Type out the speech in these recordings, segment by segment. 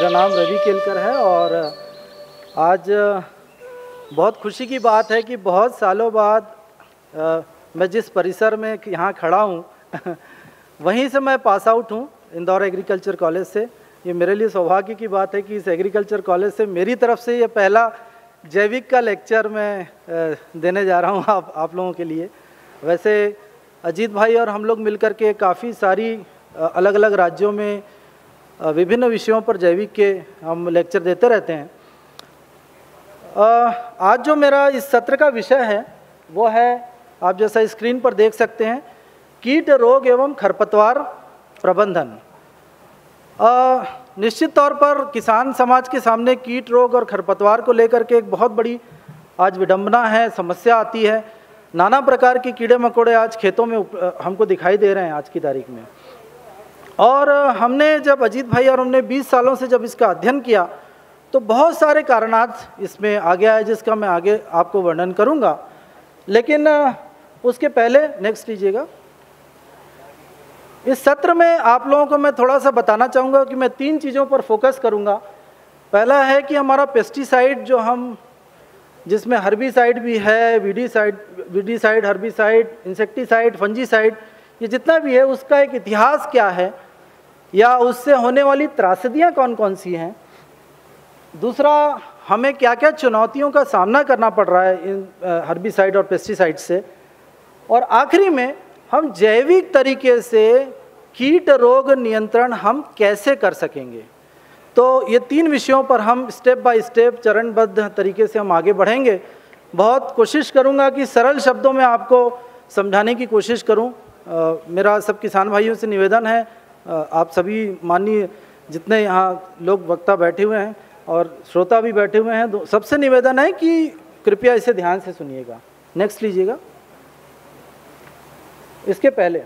मेरा नाम रवि केलकर है और आज बहुत खुशी की बात है कि बहुत सालों बाद मैं जिस परिसर में यहाँ खड़ा हूँ वहीं से मैं पास आउट हूँ, इंदौर एग्रीकल्चर कॉलेज से। ये मेरे लिए सौभाग्य की बात है कि इस एग्रीकल्चर कॉलेज से मेरी तरफ से ये पहला जैविक का लेक्चर मैं देने जा रहा हूँ आप लोगों के लिए। वैसे अजीत भाई और हम लोग मिलकर के काफ़ी सारी अलग अलग राज्यों में विभिन्न विषयों पर जैविक के हम लेक्चर देते रहते हैं। आज जो मेरा इस सत्र का विषय है वो है, आप जैसा स्क्रीन पर देख सकते हैं, कीट रोग एवं खरपतवार प्रबंधन। निश्चित तौर पर किसान समाज के सामने कीट रोग और खरपतवार को लेकर के एक बहुत बड़ी आज विडंबना है, समस्या आती है। नाना प्रकार के कीड़े मकोड़े आज खेतों में हमको दिखाई दे रहे हैं आज की तारीख में। और हमने जब अजीत भाई और हमने 20 सालों से जब इसका अध्ययन किया तो बहुत सारे कारणात इसमें आगे आए जिसका मैं आगे आपको वर्णन करूंगा। लेकिन उसके पहले नेक्स्ट लीजिएगा। इस सत्र में आप लोगों को मैं थोड़ा सा बताना चाहूँगा कि मैं 3 चीज़ों पर फोकस करूँगा। पहला है कि हमारा पेस्टिसाइड जो हम जिसमें हर्बिसाइड भी है, वीडीसाइड, हर्बिसाइड, इंसेक्टिसाइड, फंजीसाइड, ये जितना भी है उसका एक इतिहास क्या है या उससे होने वाली त्रासदियाँ कौन कौन सी हैं। दूसरा, हमें क्या क्या चुनौतियों का सामना करना पड़ रहा है इन हर्बिसाइड और पेस्टिसाइड से। और आखिरी में हम जैविक तरीके से कीट रोग नियंत्रण हम कैसे कर सकेंगे। तो ये 3 विषयों पर हम स्टेप बाय स्टेप चरणबद्ध तरीके से हम आगे बढ़ेंगे। बहुत कोशिश करूँगा कि सरल शब्दों में आपको समझाने की कोशिश करूँ। मेरा सब किसान भाइयों से निवेदन है, आप सभी माननीय जितने यहाँ लोग वक्ता बैठे हुए हैं और श्रोता भी बैठे हुए हैं, सबसे निवेदन है कि कृपया इसे ध्यान से सुनिएगा। नेक्स्ट लीजिएगा। इसके पहले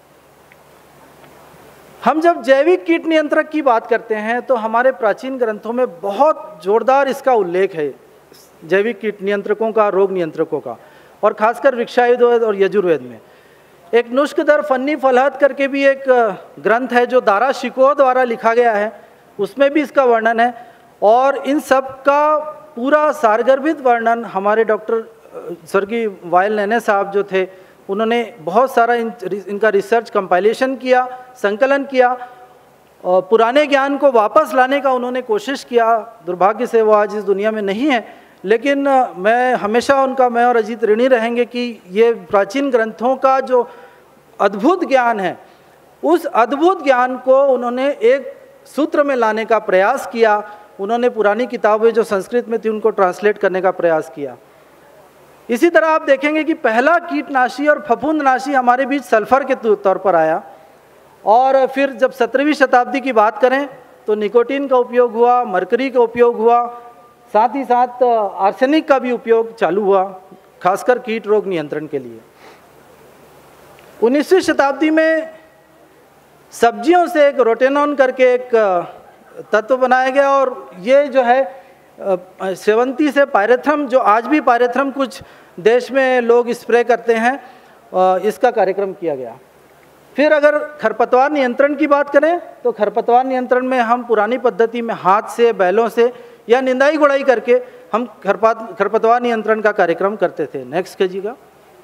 हम जब जैविक कीट नियंत्रक की बात करते हैं तो हमारे प्राचीन ग्रंथों में बहुत जोरदार इसका उल्लेख है, जैविक कीट नियंत्रकों का, रोग नियंत्रकों का। और खासकर वृक्षायुर्वेद और यजुर्वेद में एक नुष्कदर फन्नी फलहत करके भी एक ग्रंथ है जो दारा शिकोह द्वारा लिखा गया है, उसमें भी इसका वर्णन है। और इन सब का पूरा सारगर्भित वर्णन हमारे डॉक्टर स्वर्गीय वायल नैने साहब जो थे, उन्होंने बहुत सारा इनका रिसर्च कंपाइलेशन किया, संकलन किया और पुराने ज्ञान को वापस लाने का उन्होंने कोशिश किया। दुर्भाग्य से वो आज इस दुनिया में नहीं है, लेकिन मैं हमेशा उनका, मैं और अजीत ऋणी रहेंगे कि ये प्राचीन ग्रंथों का जो अद्भुत ज्ञान है, उस अद्भुत ज्ञान को उन्होंने एक सूत्र में लाने का प्रयास किया। उन्होंने पुरानी किताबें जो संस्कृत में थी उनको ट्रांसलेट करने का प्रयास किया। इसी तरह आप देखेंगे कि पहला कीटनाशी और फफूंदनाशी हमारे बीच सल्फर के तौर पर आया। और फिर जब 17वीं शताब्दी की बात करें तो निकोटीन का उपयोग हुआ, मरकरी का उपयोग हुआ, साथ ही साथ आर्सेनिक का भी उपयोग चालू हुआ, खासकर कीट रोग नियंत्रण के लिए। 19वीं शताब्दी में सब्जियों से एक रोटेनॉन करके एक तत्व बनाया गया और ये जो है सेवंती से पायरेथ्रम, जो आज भी पायरेथ्रम कुछ देश में लोग स्प्रे करते हैं, इसका कार्यक्रम किया गया। फिर अगर खरपतवार नियंत्रण की बात करें तो खरपतवार नियंत्रण में हम पुरानी पद्धति में हाथ से, बैलों से या निंदाई गुड़ाई करके हम खरपतवार नियंत्रण का कार्यक्रम करते थे। नेक्स्ट कीजिएगा।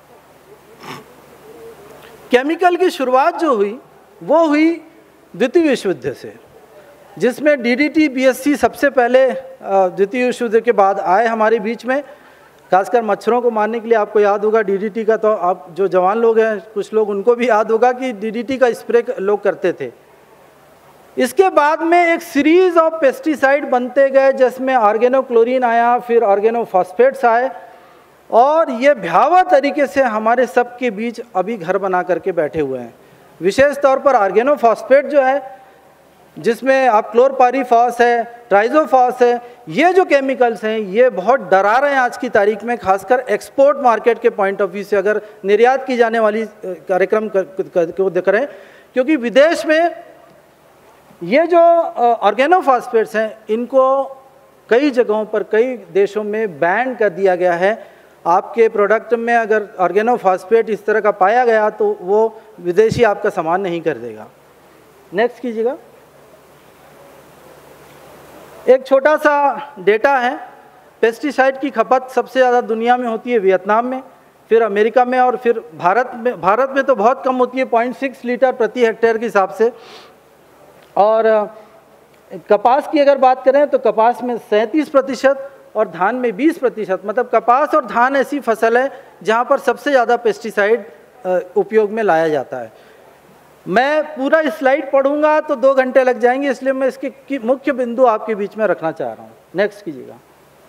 केमिकल की शुरुआत जो हुई वो हुई द्वितीय विश्व युद्ध से, जिसमें डीडीटी, बीएससी सबसे पहले द्वितीय विश्व युद्ध के बाद आए हमारे बीच में। खासकर मच्छरों को मारने के लिए आपको याद होगा डीडीटी का, तो आप जो जवान लोग हैं कुछ लोग उनको भी याद होगा कि डीडीटी का स्प्रे लोग करते थे। इसके बाद में एक सीरीज ऑफ पेस्टिसाइड बनते गए जिसमें ऑर्गेनोक्लोरीन आया, फिर ऑर्गेनोफॉस्फेट्स आए और ये भयावह तरीके से हमारे सबके बीच अभी घर बना करके बैठे हुए हैं। विशेष तौर पर ऑर्गेनोफॉस्फेट जो है, जिसमें आप क्लोरपारीफॉस है, ट्राइजोफॉस है, ये जो केमिकल्स हैं ये बहुत डरा रहे हैं आज की तारीख में, खासकर एक्सपोर्ट मार्केट के पॉइंट ऑफ व्यू से अगर निर्यात की जाने वाली कार्यक्रम को देख रहे हैं। क्योंकि विदेश में ये जो ऑर्गेनोफॉस्फेट्स हैं इनको कई जगहों पर, कई देशों में बैन कर दिया गया है। आपके प्रोडक्ट में अगर ऑर्गेनोफॉस्फेट इस तरह का पाया गया तो वो विदेशी आपका सामान नहीं कर देगा। नेक्स्ट कीजिएगा। एक छोटा सा डेटा है, पेस्टिसाइड की खपत सबसे ज़्यादा दुनिया में होती है वियतनाम में, फिर अमेरिका में, और फिर भारत में तो बहुत कम होती है, 0.6 लीटर प्रति हेक्टेयर के हिसाब से। और कपास की अगर बात करें तो कपास में 37% और धान में 20%। मतलब कपास और धान ऐसी फसल है जहाँ पर सबसे ज़्यादा पेस्टिसाइड उपयोग में लाया जाता है। मैं पूरा स्लाइड पढ़ूंगा तो 2 घंटे लग जाएंगे, इसलिए मैं इसके मुख्य बिंदु आपके बीच में रखना चाह रहा हूँ। नेक्स्ट कीजिएगा।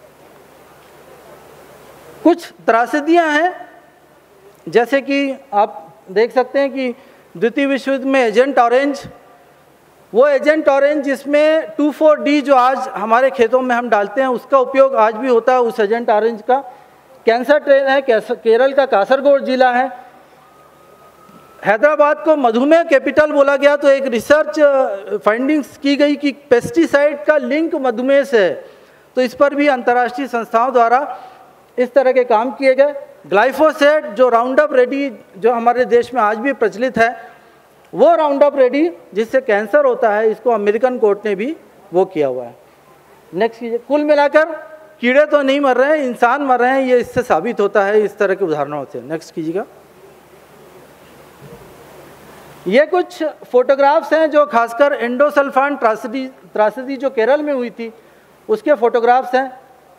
कुछ त्रासदियाँ हैं, जैसे कि आप देख सकते हैं कि द्वितीय विश्व युद्ध में एजेंट ऑरेंज, वो एजेंट ऑरेंज जिसमें 2,4-D जो आज हमारे खेतों में हम डालते हैं उसका उपयोग आज भी होता है, उस एजेंट ऑरेंज का। कैंसर ट्रेन है, केरल का कासरगोड जिला है। हैदराबाद को मधुमेह कैपिटल बोला गया, तो एक रिसर्च फाइंडिंग्स की गई कि पेस्टिसाइड का लिंक मधुमेह से है, तो इस पर भी अंतर्राष्ट्रीय संस्थाओं द्वारा इस तरह के काम किए गए। ग्लाइफोसेट जो राउंडअप रेडी जो हमारे देश में आज भी प्रचलित है, वो राउंडअप रेडी जिससे कैंसर होता है, इसको अमेरिकन कोर्ट ने भी वो किया हुआ है। नेक्स्ट कीजिए। कुल मिलाकर कीड़े तो नहीं मर रहे हैं, इंसान मर रहे हैं, ये इससे साबित होता है इस तरह के उदाहरणों से। नेक्स्ट कीजिएगा। ये कुछ फोटोग्राफ्स हैं जो खासकर एंडोसल्फान त्रासदी जो केरल में हुई थी उसके फोटोग्राफ्स हैं,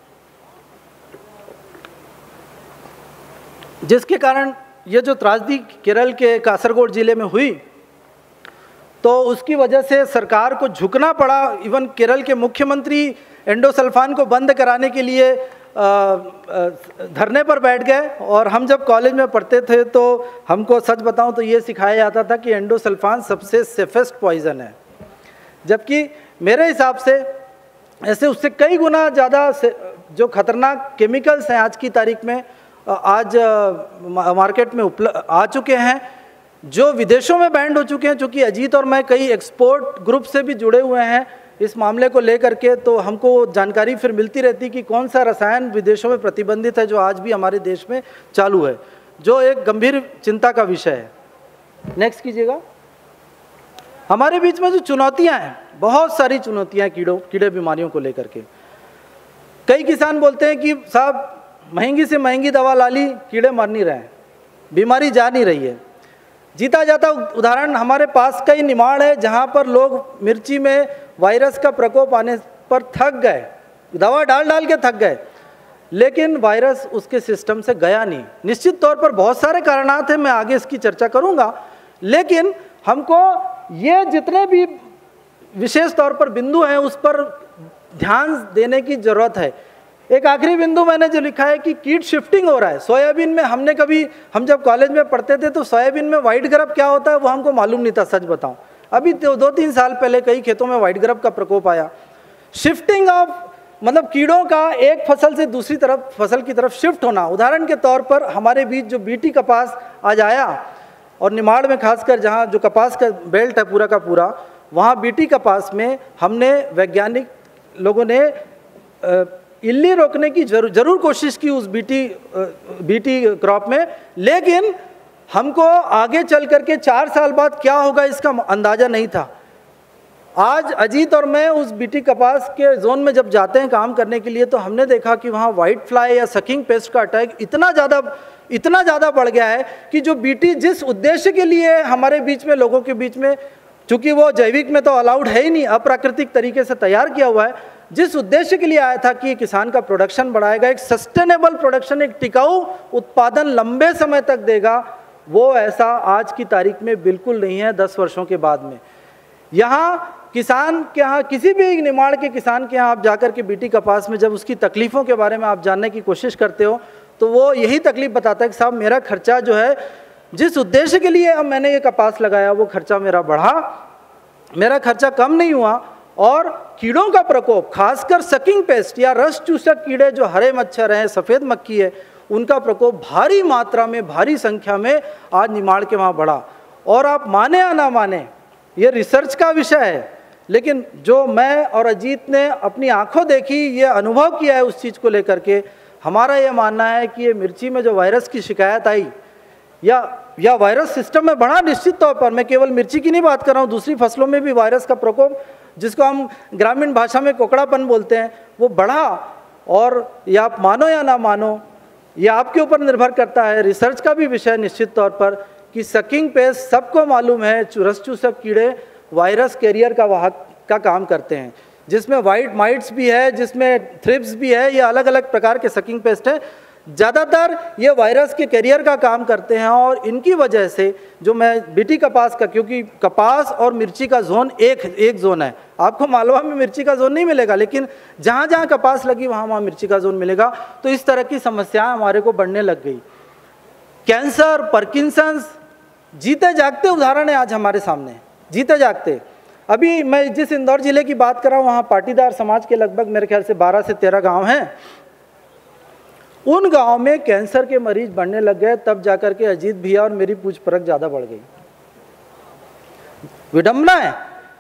जिसके कारण ये जो त्रासदी केरल के कासरगोड जिले में हुई तो उसकी वजह से सरकार को झुकना पड़ा। इवन केरल के मुख्यमंत्री एंडोसल्फान को बंद कराने के लिए धरने पर बैठ गए। और हम जब कॉलेज में पढ़ते थे तो हमको सच बताऊं तो ये सिखाया जाता था कि एंडोसल्फान सबसे सेफेस्ट पॉइज़न है, जबकि मेरे हिसाब से ऐसे उससे कई गुना ज़्यादा जो खतरनाक केमिकल्स हैं आज की तारीख में आज मार्केट में आ चुके हैं, जो विदेशों में बैंड हो चुके हैं। चूँकि अजीत और मैं कई एक्सपोर्ट ग्रुप से भी जुड़े हुए हैं इस मामले को लेकर के, तो हमको जानकारी फिर मिलती रहती कि कौन सा रसायन विदेशों में प्रतिबंधित है जो आज भी हमारे देश में चालू है, जो एक गंभीर चिंता का विषय है। नेक्स्ट कीजिएगा। हमारे बीच में जो चुनौतियां हैं, बहुत सारी चुनौतियां कीड़े बीमारियों को लेकर के। कई किसान बोलते हैं कि साहब महंगी से महंगी दवा ला ली, कीड़े मर नहीं रहे हैं, बीमारी जा नहीं रही है। जीता जाता उदाहरण हमारे पास का ही निमाड़ है, जहाँ पर लोग मिर्ची में वायरस का प्रकोप आने पर थक गए, दवा डाल के थक गए, लेकिन वायरस उसके सिस्टम से गया नहीं। निश्चित तौर पर बहुत सारे कारणात हैं, मैं आगे इसकी चर्चा करूँगा, लेकिन हमको ये जितने भी विशेष तौर पर बिंदु हैं उस पर ध्यान देने की ज़रूरत है। एक आखिरी बिंदु मैंने जो लिखा है कि कीट शिफ्टिंग हो रहा है। सोयाबीन में हम जब कॉलेज में पढ़ते थे तो सोयाबीन में वाइट ग्रब क्या होता है वो हमको मालूम नहीं था, सच बताऊं। अभी 2-3 साल पहले कई खेतों में वाइट ग्रब का प्रकोप आया। शिफ्टिंग ऑफ मतलब कीड़ों का एक फसल से दूसरी फसल की तरफ शिफ्ट होना। उदाहरण के तौर पर हमारे बीच जो बीटी कपास आज आया, और निमाड़ में खासकर जहाँ जो कपास का बेल्ट है पूरा का पूरा, वहाँ बीटी कपास में हमने वैज्ञानिक लोगों ने इल्ली रोकने की जरूर कोशिश की उस बीटी क्रॉप में, लेकिन हमको आगे चल करके 4 साल बाद क्या होगा इसका अंदाज़ा नहीं था। आज अजीत और मैं उस बीटी कपास के जोन में जब जाते हैं काम करने के लिए तो हमने देखा कि वहाँ वाइट फ्लाई या सकिंग पेस्ट का अटैक इतना ज़्यादा बढ़ गया है कि जो बीटी जिस उद्देश्य के लिए हमारे बीच में लोगों के बीच में, चूँकि वो जैविक में तो अलाउड है ही नहीं, अप्राकृतिक तरीके से तैयार किया हुआ है, जिस उद्देश्य के लिए आया था कि किसान का प्रोडक्शन बढ़ाएगा, एक सस्टेनेबल प्रोडक्शन, एक टिकाऊ उत्पादन लंबे समय तक देगा, वो ऐसा आज की तारीख में बिल्कुल नहीं है। 10 वर्षों के बाद में यहाँ किसान के यहाँ, किसी भी निमाड़ के किसान के यहाँ आप जाकर के बीटी कपास में जब उसकी तकलीफ़ों के बारे में आप जानने की कोशिश करते हो तो वो यही तकलीफ़ बताता है कि साहब मेरा खर्चा जो है, जिस उद्देश्य के लिए अब मैंने ये कपास लगाया वो खर्चा मेरा बढ़ा, मेरा खर्चा कम नहीं हुआ। और कीड़ों का प्रकोप, खासकर सकिंग पेस्ट या रस चूसक कीड़े जो हरे मच्छर हैं, सफ़ेद मक्खी है, उनका प्रकोप भारी मात्रा में, भारी संख्या में आज निमाड़ के वहाँ बढ़ा। और आप माने या ना माने, ये रिसर्च का विषय है, लेकिन जो मैं और अजीत ने अपनी आंखों देखी, ये अनुभव किया है उस चीज़ को लेकर के, हमारा ये मानना है कि ये मिर्ची में जो वायरस की शिकायत आई या वायरस सिस्टम में बढ़ा, निश्चित तौर पर मैं केवल मिर्ची की नहीं बात कर रहा हूँ, दूसरी फसलों में भी वायरस का प्रकोप जिसको हम ग्रामीण भाषा में कोकड़ापन बोलते हैं, वो बढ़ा। और ये आप मानो या ना मानो, ये आपके ऊपर निर्भर करता है, रिसर्च का भी विषय निश्चित तौर पर, कि सकिंग पेस्ट सबको मालूम है चुरस चूसक कीड़े वायरस कैरियर का वाहक का काम करते हैं, जिसमें वाइट माइट्स भी है, जिसमें थ्रिप्स भी है, ये अलग अलग प्रकार के सकिंग पेस्ट है। ज़्यादातर ये वायरस के कैरियर का काम करते हैं और इनकी वजह से जो मैं बीटी कपास का, क्योंकि कपास और मिर्ची का जोन एक जोन है, आपको मालवा में मिर्ची का जोन नहीं मिलेगा, लेकिन जहाँ जहाँ कपास लगी वहाँ वहाँ मिर्ची का जोन मिलेगा। तो इस तरह की समस्याएं हमारे को बढ़ने लग गई। कैंसर, पार्किंसंस, जीते जागते उदाहरण है आज हमारे सामने, जीते जागते। अभी मैं जिस इंदौर जिले की बात कर रहा हूँ, वहाँ पाटीदार समाज के लगभग मेरे ख्याल से 12 से 13 गाँव हैं। उन गांव में कैंसर के मरीज बढ़ने लग गए, तब जाकर के अजीत भैया और मेरी पूछ परख ज्यादा बढ़ गई। विडंबना है।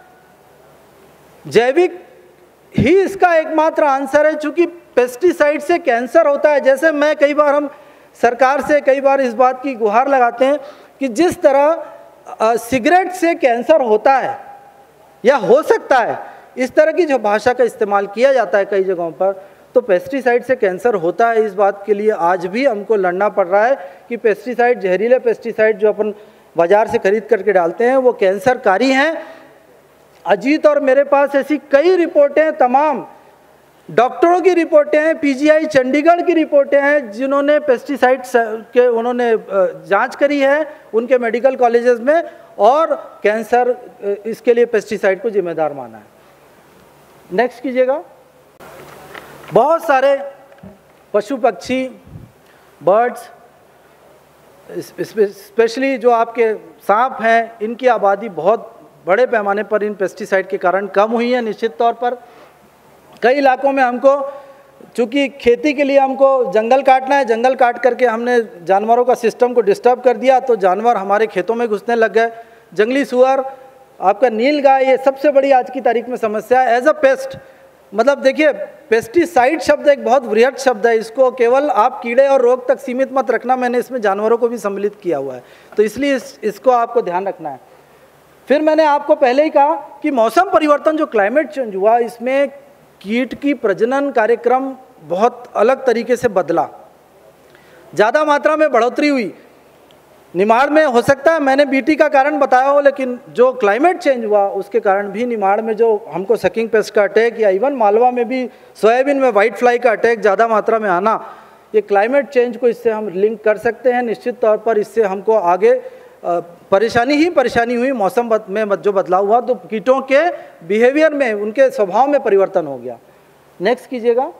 जैविक ही इसका एकमात्र आंसर है, चूंकि पेस्टिसाइड से कैंसर होता है। जैसे मैं कई बार, हम सरकार से कई बार इस बात की गुहार लगाते हैं कि जिस तरह सिगरेट से कैंसर होता है या हो सकता है, इस तरह की जो भाषा का इस्तेमाल किया जाता है कई जगहों पर, तो पेस्टिसाइड से कैंसर होता है। इस बात के लिए आज भी हमको लड़ना पड़ रहा है कि पेस्टिसाइड, जहरीले पेस्टिसाइड जो अपन बाजार से खरीद करके डालते हैं, वो कैंसरकारी हैं। अजीत और मेरे पास ऐसी कई रिपोर्टें, तमाम डॉक्टरों की रिपोर्टें हैं, पीजीआई चंडीगढ़ की रिपोर्टें हैं, जिन्होंने पेस्टिसाइड के उन्होंने जांच करी है उनके मेडिकल कॉलेजेस में, और कैंसर इसके लिए पेस्टिसाइड को जिम्मेदार माना है। नेक्स्ट कीजिएगा। बहुत सारे पशु पक्षी, बर्ड्स, स्पेशली जो आपके सांप हैं, इनकी आबादी बहुत बड़े पैमाने पर इन पेस्टिसाइड के कारण कम हुई है। निश्चित तौर पर कई इलाकों में हमको, चूँकि खेती के लिए हमको जंगल काटना है, जंगल काट करके हमने जानवरों का सिस्टम को डिस्टर्ब कर दिया, तो जानवर हमारे खेतों में घुसने लग गए। जंगली सुअर, आपका नील गाय, ये सबसे बड़ी आज की तारीख में समस्या है। एज अ पेस्ट, मतलब देखिए, पेस्टिसाइड शब्द एक बहुत वृहद शब्द है, इसको केवल आप कीड़े और रोग तक सीमित मत रखना, मैंने इसमें जानवरों को भी सम्मिलित किया हुआ है, तो इसलिए इसको आपको ध्यान रखना है। फिर मैंने आपको पहले ही कहा कि मौसम परिवर्तन, जो क्लाइमेट चेंज हुआ, इसमें कीट की प्रजनन कार्यक्रम बहुत अलग तरीके से बदला, ज़्यादा मात्रा में बढ़ोतरी हुई। निमाड़ में हो सकता है मैंने बीटी का कारण बताया हो, लेकिन जो क्लाइमेट चेंज हुआ उसके कारण भी निमाड़ में जो हमको सकिंग पेस्ट का अटैक, या इवन मालवा में भी सोयाबीन में वाइट फ्लाई का अटैक ज़्यादा मात्रा में आना, ये क्लाइमेट चेंज को इससे हम लिंक कर सकते हैं। निश्चित तौर पर इससे हमको आगे परेशानी हुई, मौसम में जो बदलाव हुआ, तो कीटों के बिहेवियर में, उनके स्वभाव में परिवर्तन हो गया। नेक्स्ट कीजिएगा।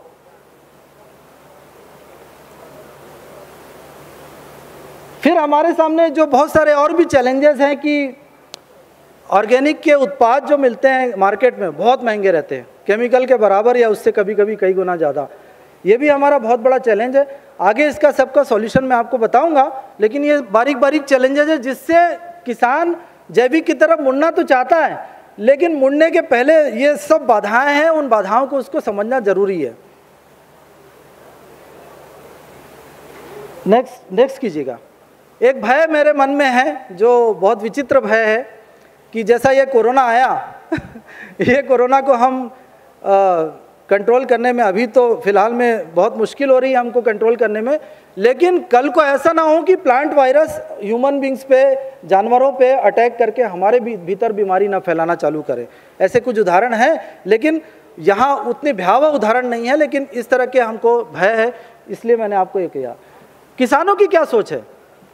फिर हमारे सामने जो बहुत सारे और भी चैलेंजेस हैं कि ऑर्गेनिक के उत्पाद जो मिलते हैं मार्केट में बहुत महंगे रहते हैं, केमिकल के बराबर या उससे कभी कभी कई गुना ज़्यादा। ये भी हमारा बहुत बड़ा चैलेंज है। आगे इसका सबका सॉल्यूशन मैं आपको बताऊंगा, लेकिन ये बारीक बारीक चैलेंजेस है जिससे किसान जैविक की तरफ मुड़ना तो चाहता है, लेकिन मुड़ने के पहले ये सब बाधाएं हैं, उन बाधाओं को उसको समझना जरूरी है। नेक्स्ट कीजिएगा। एक भय मेरे मन में है जो बहुत विचित्र भय है कि जैसा ये कोरोना आया ये कोरोना को हम कंट्रोल करने में अभी तो फिलहाल में बहुत मुश्किल हो रही है हमको कंट्रोल करने में, लेकिन कल को ऐसा ना हो कि प्लांट वायरस ह्यूमन बींग्स पे, जानवरों पे अटैक करके हमारे भीतर बीमारी ना फैलाना चालू करे। ऐसे कुछ उदाहरण हैं, लेकिन यहाँ उतने भयावह उदाहरण नहीं है, लेकिन इस तरह के हमको भय है, इसलिए मैंने आपको ये किया। किसानों की क्या सोच है?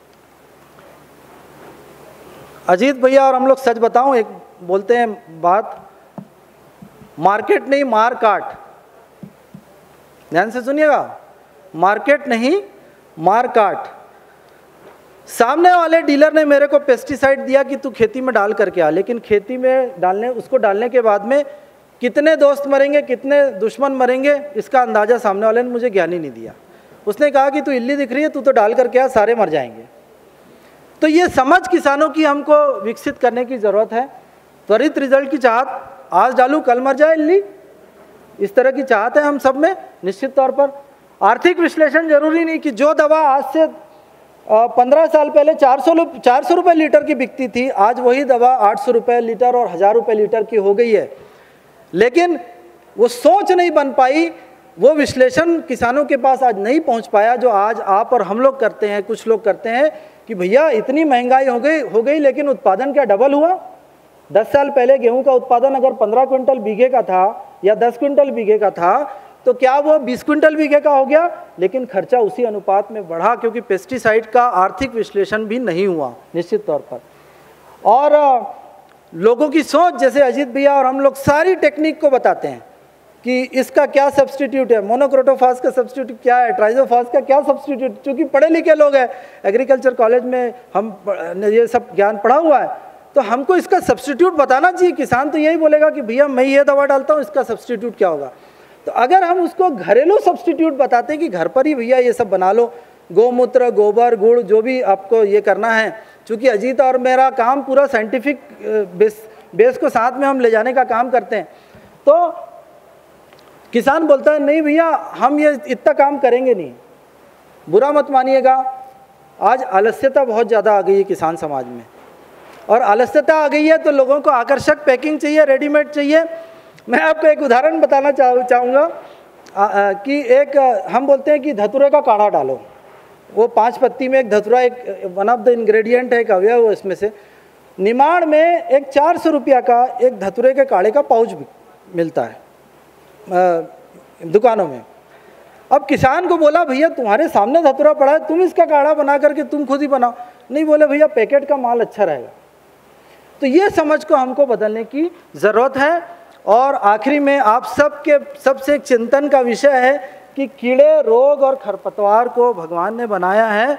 अजीत भैया और हम लोग सच बताऊं, एक बोलते हैं बात, मार्केट नहीं मार काट। ध्यान से सुनिएगा, मार्केट नहीं मार काट। सामने वाले डीलर ने मेरे को पेस्टिसाइड दिया कि तू खेती में डाल करके आ, लेकिन खेती में उसको डालने के बाद में कितने दोस्त मरेंगे, कितने दुश्मन मरेंगे, इसका अंदाजा सामने वाले ने मुझे ज्ञान ही नहीं दिया। उसने कहा कि तू इल्ली दिख रही है, तू तो डाल करके आ, सारे मर जाएंगे। तो ये समझ किसानों की हमको विकसित करने की ज़रूरत है। त्वरित रिजल्ट की चाहत, आज डालूं कल मर जाए इल्ली, इस तरह की चाहत है हम सब में। निश्चित तौर पर आर्थिक विश्लेषण जरूरी नहीं कि जो दवा आज से 15 साल पहले 400 रुपये लीटर की बिकती थी, आज वही दवा 800 रुपये लीटर और 1000 रुपये लीटर की हो गई है। लेकिन वो सोच नहीं बन पाई, वो विश्लेषण किसानों के पास आज नहीं पहुंच पाया जो आज आप और हम लोग करते हैं। कुछ लोग करते हैं कि भैया इतनी महंगाई हो गई लेकिन उत्पादन क्या डबल हुआ? 10 साल पहले गेहूं का उत्पादन अगर 15 क्विंटल बीघे का था या 10 क्विंटल बीघे का था तो क्या वो 20 क्विंटल बीघे का हो गया? लेकिन खर्चा उसी अनुपात में बढ़ा, क्योंकि पेस्टिसाइड का आर्थिक विश्लेषण भी नहीं हुआ निश्चित तौर पर। और लोगों की सोच, जैसे अजीत भैया और हम लोग सारी टेक्निक को बताते हैं कि इसका क्या सब्स्टिट्यूट है, मोनोक्रोटोफास का सब्स्टिट्यूट क्या है, ट्राइजोफास का क्या सब्स्टिट्यूट, क्योंकि पढ़े लिखे लोग हैं, एग्रीकल्चर कॉलेज में हम ये सब ज्ञान पढ़ा हुआ है, तो हमको इसका सब्स्टिट्यूट बताना चाहिए। किसान तो यही बोलेगा कि भैया मैं ये दवा डालता हूँ, इसका सब्स्टिट्यूट क्या होगा। तो अगर हम उसको घरेलू सब्स्टिट्यूट बताते हैं कि घर पर ही भैया ये सब बना लो, गोमूत्र, गोबर, गुड़, जो भी आपको ये करना है, चूँकि अजीत और मेरा काम पूरा साइंटिफिक बेस को साथ में हम ले जाने का काम करते हैं, तो किसान बोलता है नहीं भैया हम ये इतना काम करेंगे नहीं। बुरा मत मानिएगा, आज आलस्यता बहुत ज़्यादा आ गई है किसान समाज में, और आलस्यता आ गई है तो लोगों को आकर्षक पैकिंग चाहिए, रेडीमेड चाहिए। मैं आपको एक उदाहरण बताना चाहूँगा कि एक हम बोलते हैं कि धतूरे का काढ़ा डालो, वो 5 पत्ती में एक धतूरा एक वन ऑफ द इंग्रेडिएंट है, एक अवयव इसमें से। निमाड़ में एक 400 रुपया का एक धतूरे के काढ़े का पाउच मिलता है दुकानों में। अब किसान को बोला भैया तुम्हारे सामने धतूरा पड़ा है, तुम इसका काढ़ा बना करके तुम खुद ही बनाओ। नहीं, बोले भैया पैकेट का माल अच्छा रहेगा। तो ये समझ को हमको बदलने की ज़रूरत है। और आखिरी में आप सबके सबसे एक चिंतन का विषय है कि कीड़े, रोग और खरपतवार को भगवान ने बनाया है,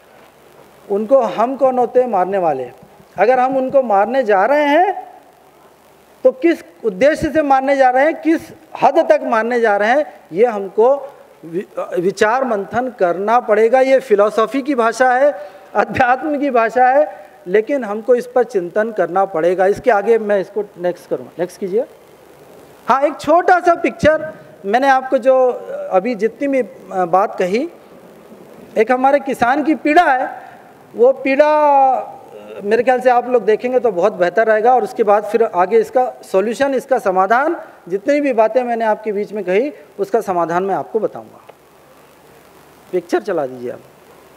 उनको हम कौन होते हैं? मारने वाले। अगर हम उनको मारने जा रहे हैं तो किस उद्देश्य से मारने जा रहे हैं, किस हद तक मारने जा रहे हैं, ये हमको विचार मंथन करना पड़ेगा। ये फिलॉसफी की भाषा है, अध्यात्म की भाषा है, लेकिन हमको इस पर चिंतन करना पड़ेगा। इसके आगे मैं इसको नेक्स्ट करूँगा, नेक्स्ट कीजिए। हाँ, एक छोटा सा पिक्चर मैंने आपको जो अभी जितनी भी बात कही, एक हमारे किसान की पीड़ा है, वो पीड़ा मेरे ख्याल से आप लोग देखेंगे तो बहुत बेहतर रहेगा। और उसके बाद फिर आगे इसका सॉल्यूशन, इसका समाधान, जितनी भी बातें मैंने आपके बीच में कही उसका समाधान मैं आपको बताऊंगा। पिक्चर चला दीजिए आप।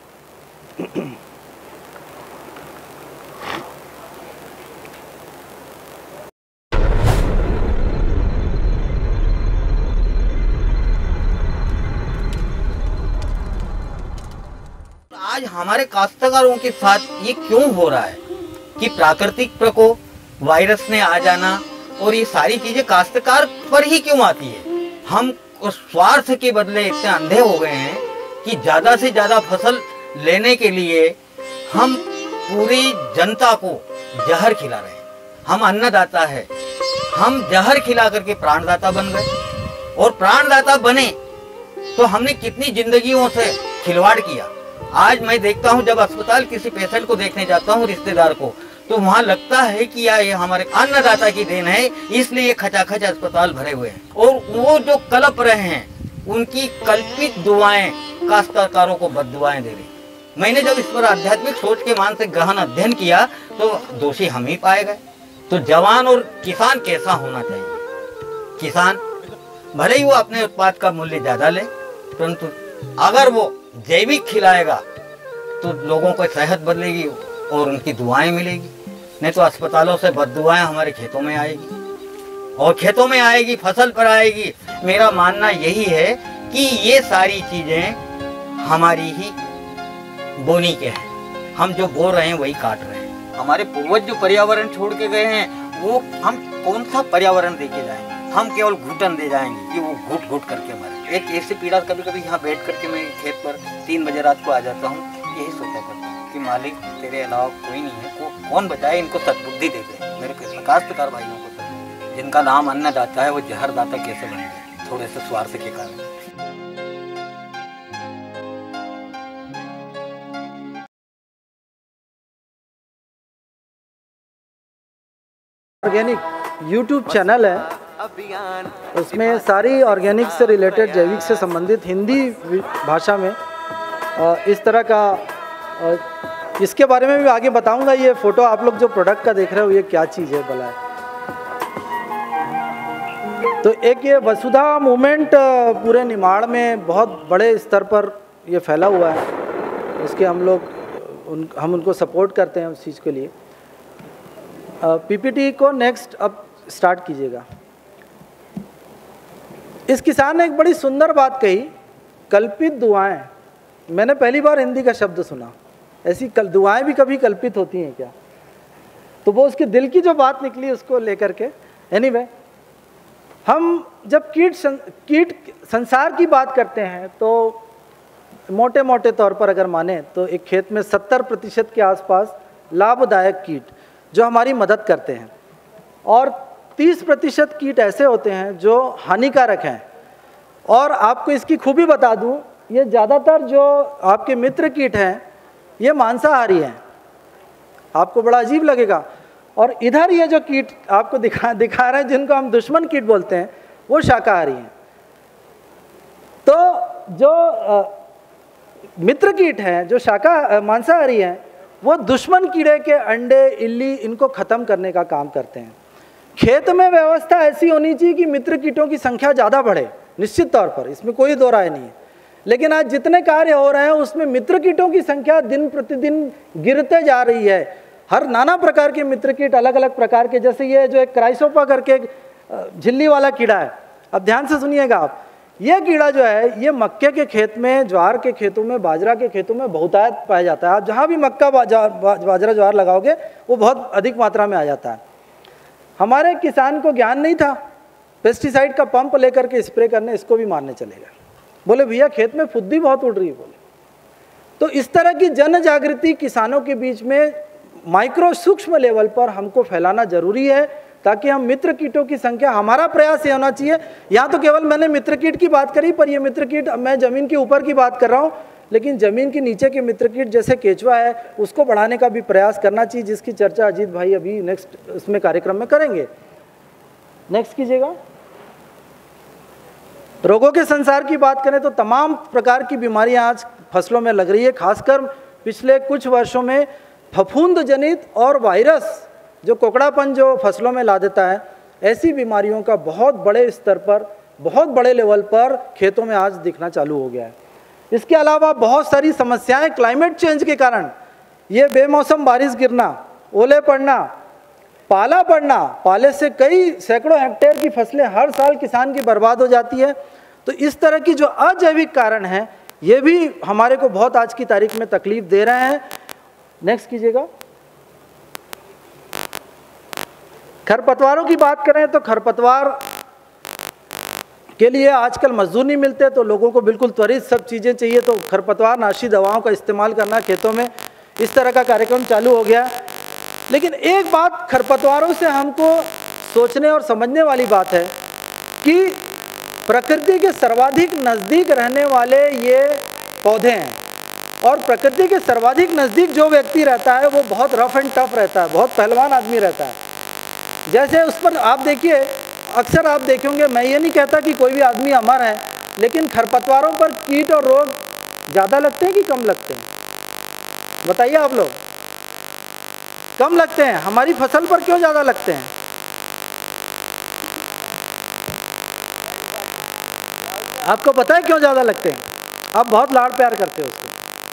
आज हमारे काश्तकारों के साथ ये क्यों हो रहा है कि प्राकृतिक प्रकोप, वायरस ने आ जाना और ये सारी चीजें काश्तकार पर ही क्यों आती है? हम स्वार्थ के बदले इतने अंधे हो गए हैं कि ज्यादा से ज्यादा फसल लेने के लिए हम पूरी जनता को जहर खिला रहे हैं। हम अन्नदाता है, हम जहर खिला करके प्राणदाता बन गए। और प्राणदाता बने तो हमने कितनी जिंदगियों से खिलवाड़ किया। आज मैं देखता हूँ जब अस्पताल किसी पेशेंट को देखने जाता हूँ, रिश्तेदार को, तो वहाँ लगता है कि यार ये हमारे अन्नदाता की देन है, इसलिए ये खचाखच अस्पताल भरे हुए हैं। और वो जो कलप रहे हैं उनकी कल्पित दुआएं काश्तकारों को बद्दुआएं दे रही। मैंने जब इस पर आध्यात्मिक सोच के मान से गहन अध्ययन किया तो दोषी हम ही पाए गए। तो जवान और किसान कैसा होना चाहिए? किसान भले ही वो अपने उत्पाद का मूल्य ज्यादा ले, परंतु अगर वो जैविक खिलाएगा तो लोगों को सेहत बदलेगी और उनकी दुआएं मिलेगी। नहीं तो अस्पतालों से बद्दुआएं हमारे खेतों में आएगी और खेतों में आएगी, फसल पर आएगी। मेरा मानना यही है कि ये सारी चीजें हमारी ही बोनी के हैं। हम जो बो रहे हैं वही काट रहे हैं। हमारे पूर्वज जो पर्यावरण छोड़ के गए हैं वो हम कौन सा पर्यावरण दे के जाएंगे? हम केवल घुटन दे जाएंगे कि वो घुट घुट करके मरे। एक ऐसी पीड़ा, कभी कभी यहाँ बैठ करके मैं खेत पर 3 बजे रात को आ जाता हूँ, यही सोचा करता हूँ कि मालिक तेरे अलावा कोई नहीं है, कौन बचाए, इनको सद्बुद्धि दे दे। मेरे काश्तकार भाइयों को, जिनका नाम अन्नदाता है, वो जहरदाता कैसे बन गए थोड़े से स्वार्थ के कारण। ऑर्गेनिक यूट्यूब चैनल है, उसमें सारी ऑर्गेनिक से रिलेटेड, जैविक से संबंधित हिंदी भाषा में इस तरह का, इसके बारे में भी आगे बताऊंगा। ये फ़ोटो आप लोग जो प्रोडक्ट का देख रहे हो ये क्या चीज़ है भला है। तो एक ये वसुधा मूवमेंट पूरे निमाड़ में बहुत बड़े स्तर पर ये फैला हुआ है, इसके हम उनको सपोर्ट करते हैं उस चीज़ के लिए। पीपीटी को नेक्स्ट अब स्टार्ट कीजिएगा। इस किसान ने एक बड़ी सुंदर बात कही, कल्पित दुआएं। मैंने पहली बार हिंदी का शब्द सुना, ऐसी दुआएं भी कभी कल्पित होती हैं क्या? तो वो उसके दिल की जो बात निकली उसको लेकर के। एनीवे, हम जब कीट संसार की बात करते हैं तो मोटे मोटे तौर पर अगर माने तो एक खेत में 70% के आसपास लाभदायक कीट जो हमारी मदद करते हैं, और 30% कीट ऐसे होते हैं जो हानिकारक हैं। और आपको इसकी खूबी बता दूं, ये ज़्यादातर जो आपके मित्र कीट हैं ये मांसाहारी हैं। आपको बड़ा अजीब लगेगा। और इधर ये जो कीट आपको दिखा रहे हैं जिनको हम दुश्मन कीट बोलते हैं, वो शाकाहारी हैं। तो जो मित्र कीट हैं जो मांसाहारी हैं, वो दुश्मन कीड़े के अंडे, इल्ली, इनको ख़त्म करने का काम करते हैं। खेत में व्यवस्था ऐसी होनी चाहिए कि मित्र कीटों की संख्या ज़्यादा बढ़े, निश्चित तौर पर, इसमें कोई दो राय नहीं है। लेकिन आज जितने कार्य हो रहे हैं उसमें मित्र कीटों की संख्या दिन प्रतिदिन गिरते जा रही है। हर नाना प्रकार के मित्र कीट, अलग अलग प्रकार के, जैसे ये जो एक क्राइसोपा करके झिल्ली वाला कीड़ा है, अब ध्यान से सुनिएगा आप। ये कीड़ा जो है ये मक्के के खेत में, ज्वार के खेतों में, बाजरा के खेतों में बहुतायत पाया जाता है। आप जहाँ भी मक्का बाजरा ज्वार लगाओगे वो बहुत अधिक मात्रा में आ जाता है। हमारे किसान को ज्ञान नहीं था, पेस्टिसाइड का पंप लेकर के स्प्रे करने, इसको भी मारने चले गए। बोले भैया खेत में फुद्दी बहुत उड़ रही है। बोले तो इस तरह की जन जागृति किसानों के बीच में माइक्रो सूक्ष्म लेवल पर हमको फैलाना जरूरी है, ताकि हम मित्र कीटों की संख्या, हमारा प्रयास ये होना चाहिए। यहाँ तो केवल मैंने मित्र कीट की बात करी, पर ये मित्र कीट मैं ज़मीन के ऊपर की बात कर रहा हूँ, लेकिन ज़मीन के नीचे के मित्र कीट जैसे केचुआ है उसको बढ़ाने का भी प्रयास करना चाहिए, जिसकी चर्चा अजीत भाई अभी नेक्स्ट उसमें कार्यक्रम में करेंगे। नेक्स्ट कीजिएगा। रोगों के संसार की बात करें तो तमाम प्रकार की बीमारियां आज फसलों में लग रही है। खासकर पिछले कुछ वर्षों में फफूंद जनित और वायरस जो कोकड़ापन जो फसलों में ला देता है, ऐसी बीमारियों का बहुत बड़े स्तर पर, बहुत बड़े लेवल पर खेतों में आज दिखना चालू हो गया है। इसके अलावा बहुत सारी समस्याएं क्लाइमेट चेंज के कारण, ये बेमौसम बारिश गिरना, ओले पड़ना, पाला पड़ना, पाले से कई सैकड़ों हेक्टेयर की फसलें हर साल किसान की बर्बाद हो जाती है। तो इस तरह की जो अजैविक कारण हैं ये भी हमारे को बहुत आज की तारीख में तकलीफ दे रहे हैं। नेक्स्ट कीजिएगा। खरपतवारों की बात करें तो खरपतवार के लिए आजकल मजदूर नहीं मिलते, तो लोगों को बिल्कुल त्वरित सब चीज़ें चाहिए, तो खरपतवार नाशी दवाओं का इस्तेमाल करना खेतों में, इस तरह का कार्यक्रम चालू हो गया। लेकिन एक बात खरपतवारों से हमको सोचने और समझने वाली बात है कि प्रकृति के सर्वाधिक नज़दीक रहने वाले ये पौधे हैं, और प्रकृति के सर्वाधिक नज़दीक जो व्यक्ति रहता है वो बहुत रफ एंड टफ रहता है, बहुत पहलवान आदमी रहता है। जैसे उस पर आप देखिए, अक्सर आप देखेंगे, मैं ये नहीं कहता कि कोई भी आदमी अमर है, लेकिन खरपतवारों पर कीट और रोग ज़्यादा लगते हैं कि कम लगते हैं? बताइए आप लोग। कम लगते हैं। हमारी फसल पर क्यों ज़्यादा लगते हैं? आपको पता है क्यों ज़्यादा लगते हैं? आप बहुत लाड़ प्यार करते हो उसको,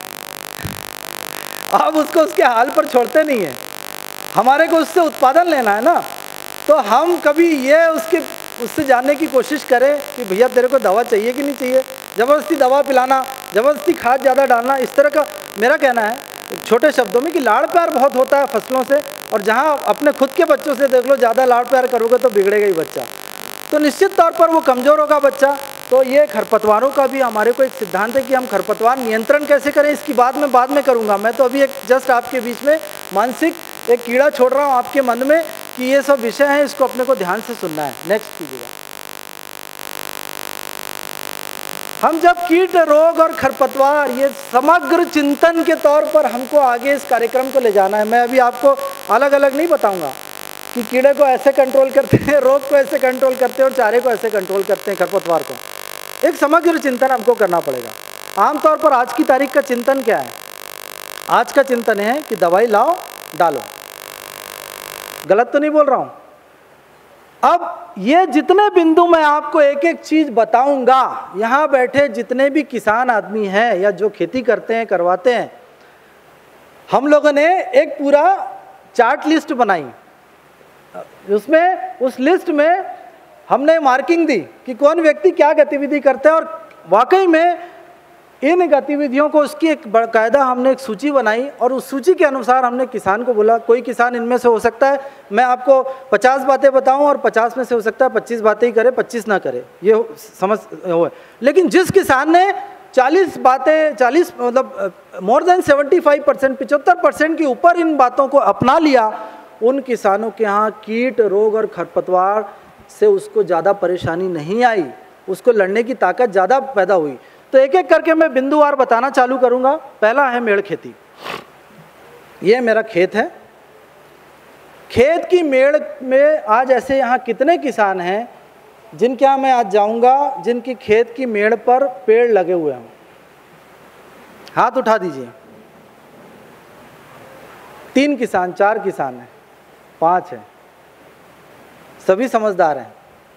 आप उसको उसके हाल पर छोड़ते नहीं है। हमारे को उससे उत्पादन लेना है ना, तो हम कभी ये उससे जानने की कोशिश करें कि भैया तेरे को दवा चाहिए कि नहीं चाहिए, ज़बरदस्ती दवा पिलाना, ज़बरदस्ती खाद ज़्यादा डालना, इस तरह का मेरा कहना है छोटे शब्दों में कि लाड़ प्यार बहुत होता है फसलों से। और जहाँ अपने खुद के बच्चों से देख लो, ज़्यादा लाड़ प्यार करोगे तो बिगड़ेगा ही बच्चा, तो निश्चित तौर पर वो कमज़ोर होगा बच्चा। तो ये खरपतवारों का भी हमारे को एक सिद्धांत है कि हम खरपतवार नियंत्रण कैसे करें, इसकी बात मैं बाद में करूँगा। मैं तो अभी एक जस्ट आपके बीच में मानसिक एक कीड़ा छोड़ रहा हूँ आपके मन में कि ये सब विषय हैं, इसको अपने को ध्यान से सुनना है। नेक्स्ट कीजिएगा। हम जब कीट, रोग और खरपतवार, ये समग्र चिंतन के तौर पर हमको आगे इस कार्यक्रम को ले जाना है। मैं अभी आपको अलग अलग नहीं बताऊंगा कि कीड़े को ऐसे कंट्रोल करते हैं, रोग को ऐसे कंट्रोल करते हैं और चारे को ऐसे कंट्रोल करते हैं, खरपतवार को। एक समग्र चिंतन हमको करना पड़ेगा। आमतौर पर आज की तारीख का चिंतन क्या है? आज का चिंतन है कि दवाई लाओ डालो। गलत तो नहीं बोल रहा हूँ? अब ये जितने बिंदु मैं आपको एक एक चीज बताऊंगा, यहाँ बैठे जितने भी किसान आदमी हैं या जो खेती करते हैं करवाते हैं, हम लोगों ने एक पूरा चार्ट लिस्ट बनाई। उसमें उस लिस्ट में हमने मार्किंग दी कि कौन व्यक्ति क्या गतिविधि करता है, और वाकई में इन गतिविधियों को उसकी एक बाकायदा हमने एक सूची बनाई, और उस सूची के अनुसार हमने किसान को बोला कोई किसान इनमें से हो सकता है मैं आपको 50 बातें बताऊं और 50 में से हो सकता है 25 बातें ही करे, 25 ना करे, ये समझ हो। लेकिन जिस किसान ने 40 बातें, 40 मतलब मोर देन 75%, 75% के ऊपर इन बातों को अपना लिया, उन किसानों के यहाँ कीट, रोग और खरपतवार से उसको ज़्यादा परेशानी नहीं आई, उसको लड़ने की ताकत ज़्यादा पैदा हुई। तो एक एक करके मैं बिंदुवार बताना चालू करूंगा। पहला है मेड़ खेती। ये मेरा खेत है। खेत की मेड़ में आज ऐसे यहाँ कितने किसान हैं जिनके यहाँ मैं आज जाऊंगा, जिनकी खेत की मेड़ पर पेड़ लगे हुए हैं? हाथ उठा दीजिए। 3 किसान, 4 किसान हैं, 5 हैं, सभी समझदार हैं।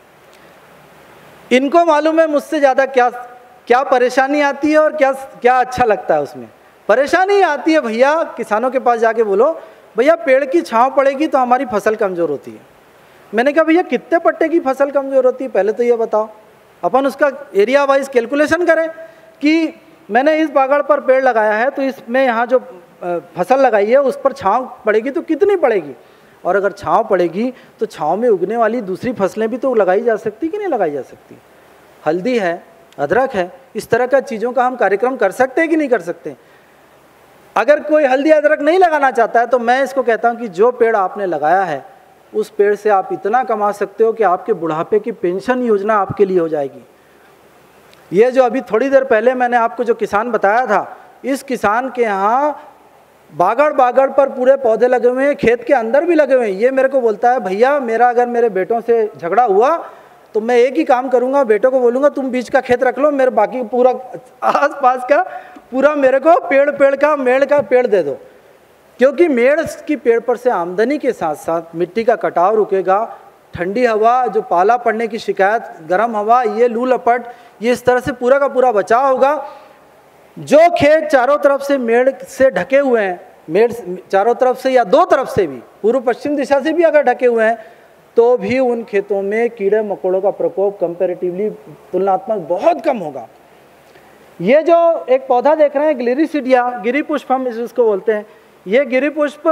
इनको मालूम है मुझसे ज़्यादा क्या परेशानी आती है और क्या अच्छा लगता है उसमें। परेशानी आती है भैया, किसानों के पास जाके बोलो भैया पेड़ की छांव पड़ेगी तो हमारी फसल कमज़ोर होती है। मैंने कहा भैया कितने पट्टे की फसल कमज़ोर होती है पहले तो ये बताओ, अपन उसका एरिया वाइज कैलकुलेशन करें कि मैंने इस बागड़ पर पेड़ लगाया है तो इसमें यहाँ जो फसल लगाई है उस पर छांव पड़ेगी तो कितनी पड़ेगी, और अगर छांव पड़ेगी तो छांव में उगने वाली दूसरी फसलें भी तो लगाई जा सकती कि नहीं लगाई जा सकती। हल्दी है, अदरक है, इस तरह का चीज़ों का हम कार्यक्रम कर सकते हैं कि नहीं कर सकते। अगर कोई हल्दी अदरक नहीं लगाना चाहता है तो मैं इसको कहता हूं कि जो पेड़ आपने लगाया है उस पेड़ से आप इतना कमा सकते हो कि आपके बुढ़ापे की पेंशन योजना आपके लिए हो जाएगी। ये जो अभी थोड़ी देर पहले मैंने आपको जो किसान बताया था, इस किसान के यहाँ बागड़ पर पूरे पौधे लगे हुए हैं, खेत के अंदर भी लगे हुए हैं। ये मेरे को बोलता है भैया मेरा अगर मेरे बेटों से झगड़ा हुआ तो मैं एक ही काम करूंगा, बेटों को बोलूंगा तुम बीच का खेत रख लो, मेरे बाकी पूरा आस पास का पूरा मेरे को मेड़ का पेड़ दे दो, क्योंकि मेड़ की पेड़ पर से आमदनी के साथ साथ मिट्टी का कटाव रुकेगा, ठंडी हवा, जो पाला पड़ने की शिकायत, गर्म हवा, ये लू लपट, ये इस तरह से पूरा का पूरा बचाव होगा। जो खेत चारों तरफ से मेड़ से ढके हुए हैं, मेड़ चारों तरफ से या 2 तरफ से भी, पूर्व पश्चिम दिशा से भी अगर ढके हुए हैं तो भी उन खेतों में कीड़े मकोड़ों का प्रकोप कंपैरेटिवली तुलनात्मक बहुत कम होगा। ये जो एक पौधा देख रहे हैं ग्लिरिसिडिया, गिरिपुष्प हम इसको बोलते हैं, ये गिरिपुष्प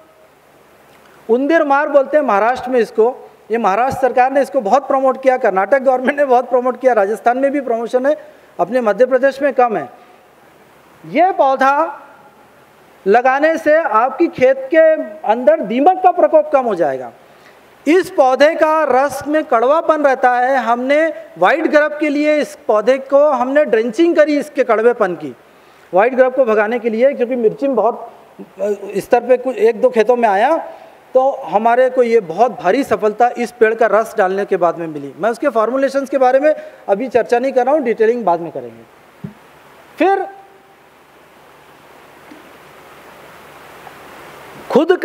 उंदीरमार बोलते हैं महाराष्ट्र में इसको। ये महाराष्ट्र सरकार ने इसको बहुत प्रमोट किया, कर्नाटक गवर्नमेंट ने बहुत प्रमोट किया, राजस्थान में भी प्रमोशन है, अपने मध्य प्रदेश में कम है। ये पौधा लगाने से आपकी खेत के अंदर दीमक का प्रकोप कम हो जाएगा। इस पौधे का रस में कड़वापन रहता है। हमने वाइट ग्रब के लिए इस पौधे को हमने ड्रेंचिंग करी इसके कड़वेपन की, वाइट ग्रब को भगाने के लिए, क्योंकि मिर्ची में बहुत स्तर पे कुछ 1-2 खेतों में आया तो हमारे को ये बहुत भारी सफलता इस पेड़ का रस डालने के बाद में मिली। मैं उसके फॉर्मुलेशंस के बारे में अभी चर्चा नहीं कर रहा हूँ, डिटेलिंग बाद में करेंगे। फिर खुद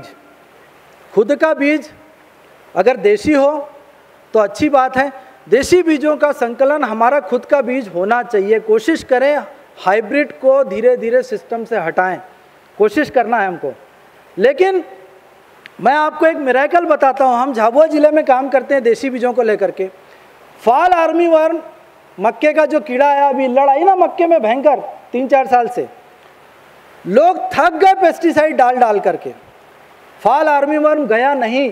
का बीज अगर देशी हो तो अच्छी बात है। देशी बीजों का संकलन हमारा खुद का बीज होना चाहिए। कोशिश करें हाइब्रिड को धीरे धीरे सिस्टम से हटाएं, कोशिश करना है हमको। लेकिन मैं आपको एक मिरेकल बताता हूं। हम झाबुआ जिले में काम करते हैं देशी बीजों को लेकर के। फॉल आर्मी वर्म, मक्के का जो कीड़ा आया, अभी लड़ाई ना मक्के में भयंकर 3-4 साल से, लोग थक गए पेस्टिसाइड डाल करके, फॉल आर्मी वर्म गया नहीं।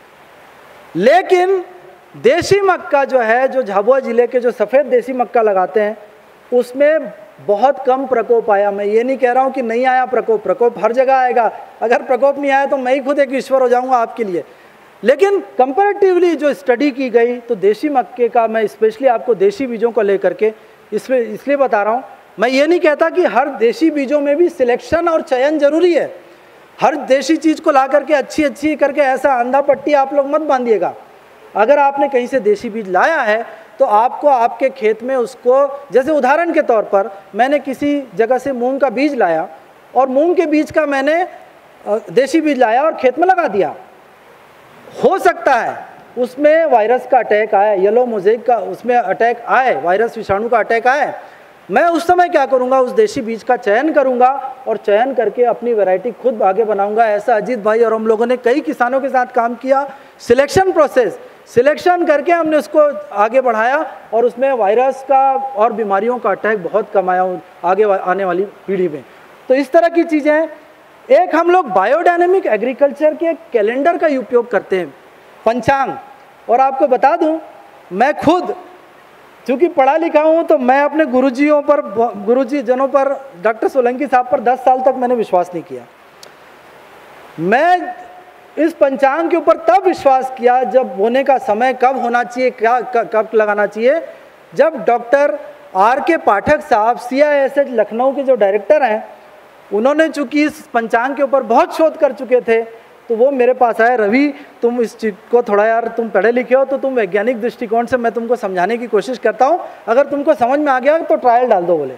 लेकिन देशी मक्का जो है, जो झाबुआ जिले के जो सफ़ेद देशी मक्का लगाते हैं, उसमें बहुत कम प्रकोप आया। मैं ये नहीं कह रहा हूँ कि नहीं आया प्रकोप हर जगह आएगा। अगर प्रकोप नहीं आया तो मैं ही खुद एक ईश्वर हो जाऊँगा आपके लिए। लेकिन कंपैरेटिवली जो स्टडी की गई तो देशी मक्के का, मैं स्पेशली आपको देशी बीजों को लेकर के इसलिए बता रहा हूँ। मैं ये नहीं कहता कि हर देशी बीजों में भी सिलेक्शन और चयन जरूरी है। हर देशी चीज़ को ला करके अच्छी करके ऐसा अंधा पट्टी आप लोग मत बांधिएगा। अगर आपने कहीं से देशी बीज लाया है तो आपको आपके खेत में उसको, जैसे उदाहरण के तौर पर मैंने किसी जगह से मूंग का बीज लाया और मूंग के बीज का मैंने देशी बीज लाया और खेत में लगा दिया। हो सकता है उसमें वायरस का अटैक आया, येलो मोज़ेक का उसमें अटैक आए, वायरस विषाणु का अटैक आए, मैं उस समय क्या करूंगा, उस देशी बीज का चयन करूंगा और चयन करके अपनी वैरायटी खुद आगे बनाऊंगा। ऐसा अजीत भाई और हम लोगों ने कई किसानों के साथ काम किया, सिलेक्शन प्रोसेस, सिलेक्शन करके हमने उसको आगे बढ़ाया और उसमें वायरस का और बीमारियों का अटैक बहुत कम आया आगे आने वाली पीढ़ी में। तो इस तरह की चीज़ें हैं। एक हम लोग बायोडायनेमिक एग्रीकल्चर के कैलेंडर का उपयोग करते हैं, पंचांग। और आपको बता दूं, मैं खुद चूँकि पढ़ा लिखा हूँ तो मैं अपने गुरुजी जनों पर, डॉक्टर सोलंकी साहब पर 10 साल तक मैंने विश्वास नहीं किया। मैं इस पंचांग के ऊपर तब विश्वास किया जब बोने का समय कब होना चाहिए, क्या कब लगाना चाहिए, जब डॉक्टर RK पाठक साहब CISH लखनऊ के जो डायरेक्टर हैं, उन्होंने चूँकि इस पंचांग के ऊपर बहुत शोध कर चुके थे, तो वो मेरे पास आए, रवि तुम इस चीज़ को थोड़ा यार तुम पढ़े लिखे हो तो तुम वैज्ञानिक दृष्टिकोण से मैं तुमको समझाने की कोशिश करता हूँ, अगर तुमको समझ में आ गया तो ट्रायल डाल दो बोले।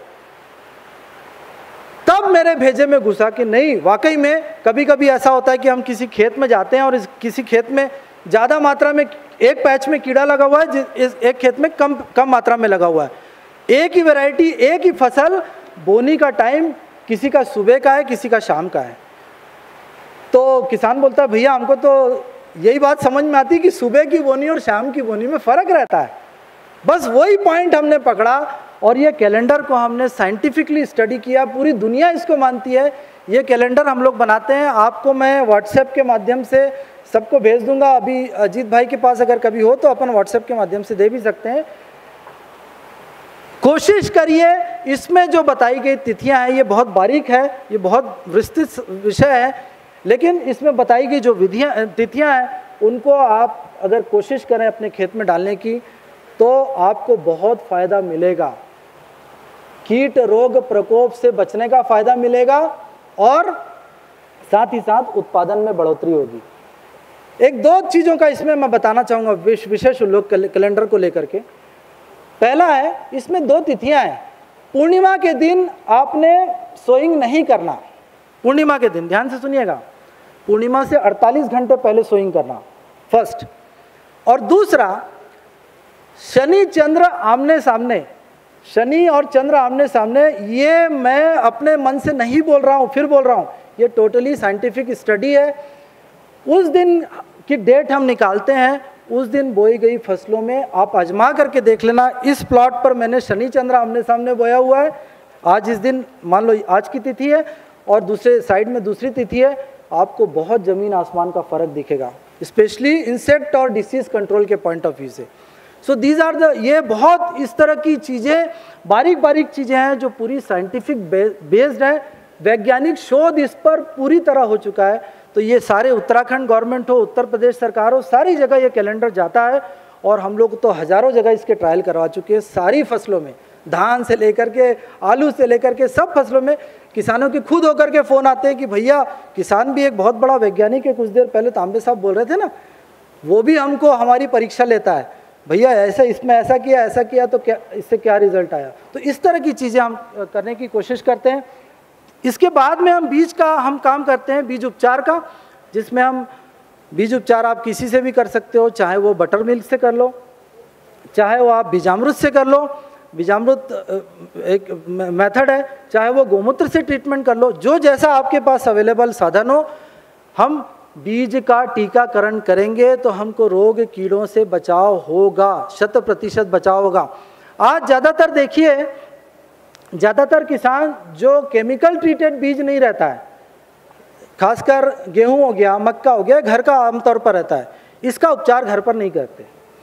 तब मेरे भेजे में घुसा कि नहीं, वाकई में कभी कभी ऐसा होता है कि हम किसी खेत में जाते हैं और किसी खेत में ज़्यादा मात्रा में एक पैच में कीड़ा लगा हुआ है, एक खेत में कम मात्रा में लगा हुआ है। एक ही वैरायटी, एक ही फसल, बोनी का टाइम किसी का सुबह का है, किसी का शाम का है। तो किसान बोलता है भैया हमको तो यही बात समझ में आती है कि सुबह की बोनी और शाम की बोनी में फ़र्क रहता है। बस वही पॉइंट हमने पकड़ा और ये कैलेंडर को हमने साइंटिफिकली स्टडी किया, पूरी दुनिया इसको मानती है। ये कैलेंडर हम लोग बनाते हैं, आपको मैं व्हाट्सएप के माध्यम से सबको भेज दूंगा। अभी अजीत भाई के पास अगर कभी हो तो अपन व्हाट्सएप के माध्यम से दे भी सकते हैं। कोशिश करिए, इसमें जो बताई गई तिथियां हैं ये बहुत बारीक है, ये बहुत विस्तृत विषय है, लेकिन इसमें बताई गई जो तिथियां हैं उनको आप अगर कोशिश करें अपने खेत में डालने की तो आपको बहुत फ़ायदा मिलेगा। कीट रोग प्रकोप से बचने का फ़ायदा मिलेगा और साथ ही साथ उत्पादन में बढ़ोतरी होगी। एक दो चीज़ों का इसमें मैं बताना चाहूँगा विशेष उल्लेख कैलेंडर को लेकर के। पहला है, इसमें 2 तिथियां हैं। पूर्णिमा के दिन आपने सोइंग नहीं करना, पूर्णिमा के दिन ध्यान से सुनिएगा, पूर्णिमा से 48 घंटे पहले सोइंग करना, फर्स्ट। और दूसरा, शनि चंद्र आमने सामने, शनि और चंद्र आमने सामने, ये मैं अपने मन से नहीं बोल रहा हूँ, फिर बोल रहा हूँ, ये टोटली साइंटिफिक स्टडी है। उस दिन की डेट हम निकालते हैं, उस दिन बोई गई फसलों में आप आजमा करके देख लेना। इस प्लॉट पर मैंने शनि चंद्र आमने सामने बोया हुआ है, आज इस दिन मान लो आज की तिथि है और दूसरे साइड में दूसरी तिथि है, आपको बहुत ज़मीन आसमान का फ़र्क दिखेगा, स्पेशली इंसेक्ट और डिसीज कंट्रोल के पॉइंट ऑफ व्यू से। सो दीज आर द, ये बहुत इस तरह की चीज़ें, बारीक बारीक चीज़ें हैं जो पूरी साइंटिफिक बेस्ड है, वैज्ञानिक शोध इस पर पूरी तरह हो चुका है। तो ये सारे उत्तराखंड गवर्नमेंट हो, उत्तर प्रदेश सरकार हो, सारी जगह ये कैलेंडर जाता है और हम लोग तो हज़ारों जगह इसके ट्रायल करवा चुके हैं। सारी फसलों में, धान से लेकर के आलू से लेकर के सब फसलों में किसानों के खुद होकर के फ़ोन आते हैं कि भैया, किसान भी एक बहुत बड़ा वैज्ञानिक है, कुछ देर पहले तांबे साहब बोल रहे थे ना, वो भी हमको हमारी परीक्षा लेता है, भैया ऐसा इसमें ऐसा किया तो क्या, इससे क्या रिजल्ट आया। तो इस तरह की चीज़ें हम करने की कोशिश करते हैं। इसके बाद में हम बीज का हम काम करते हैं, बीज उपचार का, जिसमें हम बीज उपचार आप किसी से भी कर सकते हो, चाहे वो बटर मिल्क से कर लो, चाहे वो आप बीजामृत से कर लो, बीजामृत एक मेथड है, चाहे वो गोमूत्र से ट्रीटमेंट कर लो, जो जैसा आपके पास अवेलेबल साधन हो। हम बीज का टीकाकरण करेंगे तो हमको रोग कीड़ों से बचाव होगा, 100% बचाव होगा। आज ज़्यादातर देखिए, ज़्यादातर किसान जो केमिकल ट्रीटेड बीज नहीं रहता है, खासकर गेहूं हो गया, मक्का हो गया, घर का आमतौर पर रहता है, इसका उपचार घर पर नहीं करते।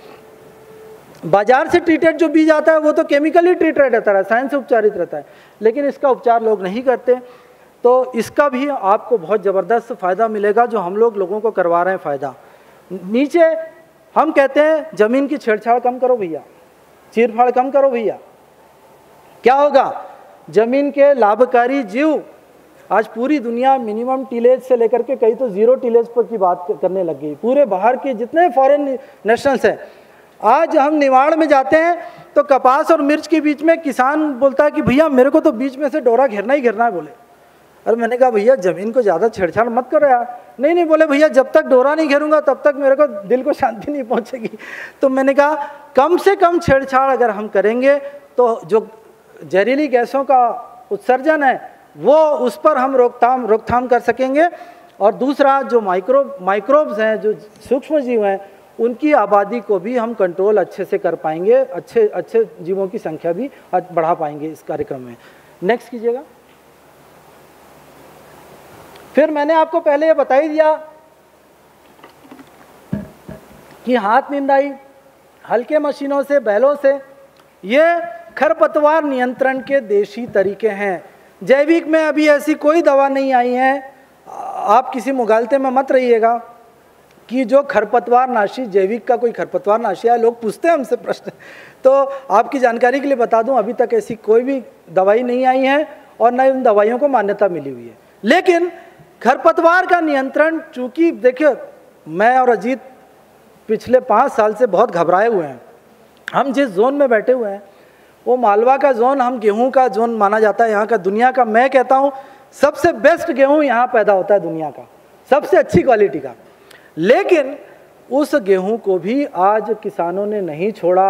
बाजार से ट्रीटेड जो बीज आता है वो तो केमिकली ट्रीटेड रहता है, रसायन से उपचारित रहता है, लेकिन इसका उपचार लोग नहीं करते। तो इसका भी आपको बहुत ज़बरदस्त फ़ायदा मिलेगा जो हम लोगों को करवा रहे हैं फ़ायदा। नीचे हम कहते हैं ज़मीन की छेड़छाड़ कम करो भैया, चीरफाड़ कम करो भैया। क्या होगा, ज़मीन के लाभकारी जीव, आज पूरी दुनिया मिनिमम टिलेज से लेकर के कई तो 0 टिलेज पर की बात करने लग गई। पूरे बाहर के जितने फॉरेन नेशनल्स हैं, आज हम निवाड़ में जाते हैं तो कपास और मिर्च के बीच में किसान बोलता है कि भैया मेरे को तो बीच में से डोरा घेरना ही घेरना है बोले। अरे मैंने कहा भैया ज़मीन को ज़्यादा छेड़छाड़ मत करो यार। नहीं नहीं, बोले भैया जब तक डोरा नहीं घेरूंगा तब तक मेरे को दिल को शांति नहीं पहुंचेगी। तो मैंने कहा कम से कम छेड़छाड़ अगर हम करेंगे तो जो जहरीली गैसों का उत्सर्जन है वो उस पर हम रोकथाम कर सकेंगे। और दूसरा जो माइक्रोब्स हैं, जो सूक्ष्म जीव हैं, उनकी आबादी को भी हम कंट्रोल अच्छे से कर पाएंगे, अच्छे जीवों की संख्या भी बढ़ा पाएंगे इस कार्यक्रम में। नेक्स्ट कीजिएगा। फिर मैंने आपको पहले ये बता ही दिया कि हाथ निंदाई, हल्के मशीनों से, बैलों से, ये खरपतवार नियंत्रण के देशी तरीके हैं। जैविक में अभी ऐसी कोई दवा नहीं आई है, आप किसी मुगालते में मत रहिएगा कि जो खरपतवार नाशी, जैविक का कोई खरपतवार नाशी है। लोग पूछते हैं हमसे प्रश्न, तो आपकी जानकारी के लिए बता दूं अभी तक ऐसी कोई भी दवाई नहीं आई है और न इन दवाइयों को मान्यता मिली हुई है। लेकिन खरपतवार का नियंत्रण, चूंकि देखिए मैं और अजीत पिछले 5 साल से बहुत घबराए हुए हैं। हम जिस जोन में बैठे हुए हैं वो मालवा का जोन, हम गेहूं का जोन माना जाता है यहाँ का, दुनिया का, मैं कहता हूँ सबसे बेस्ट गेहूं यहाँ पैदा होता है दुनिया का, सबसे अच्छी क्वालिटी का। लेकिन उस गेहूं को भी आज किसानों ने नहीं छोड़ा।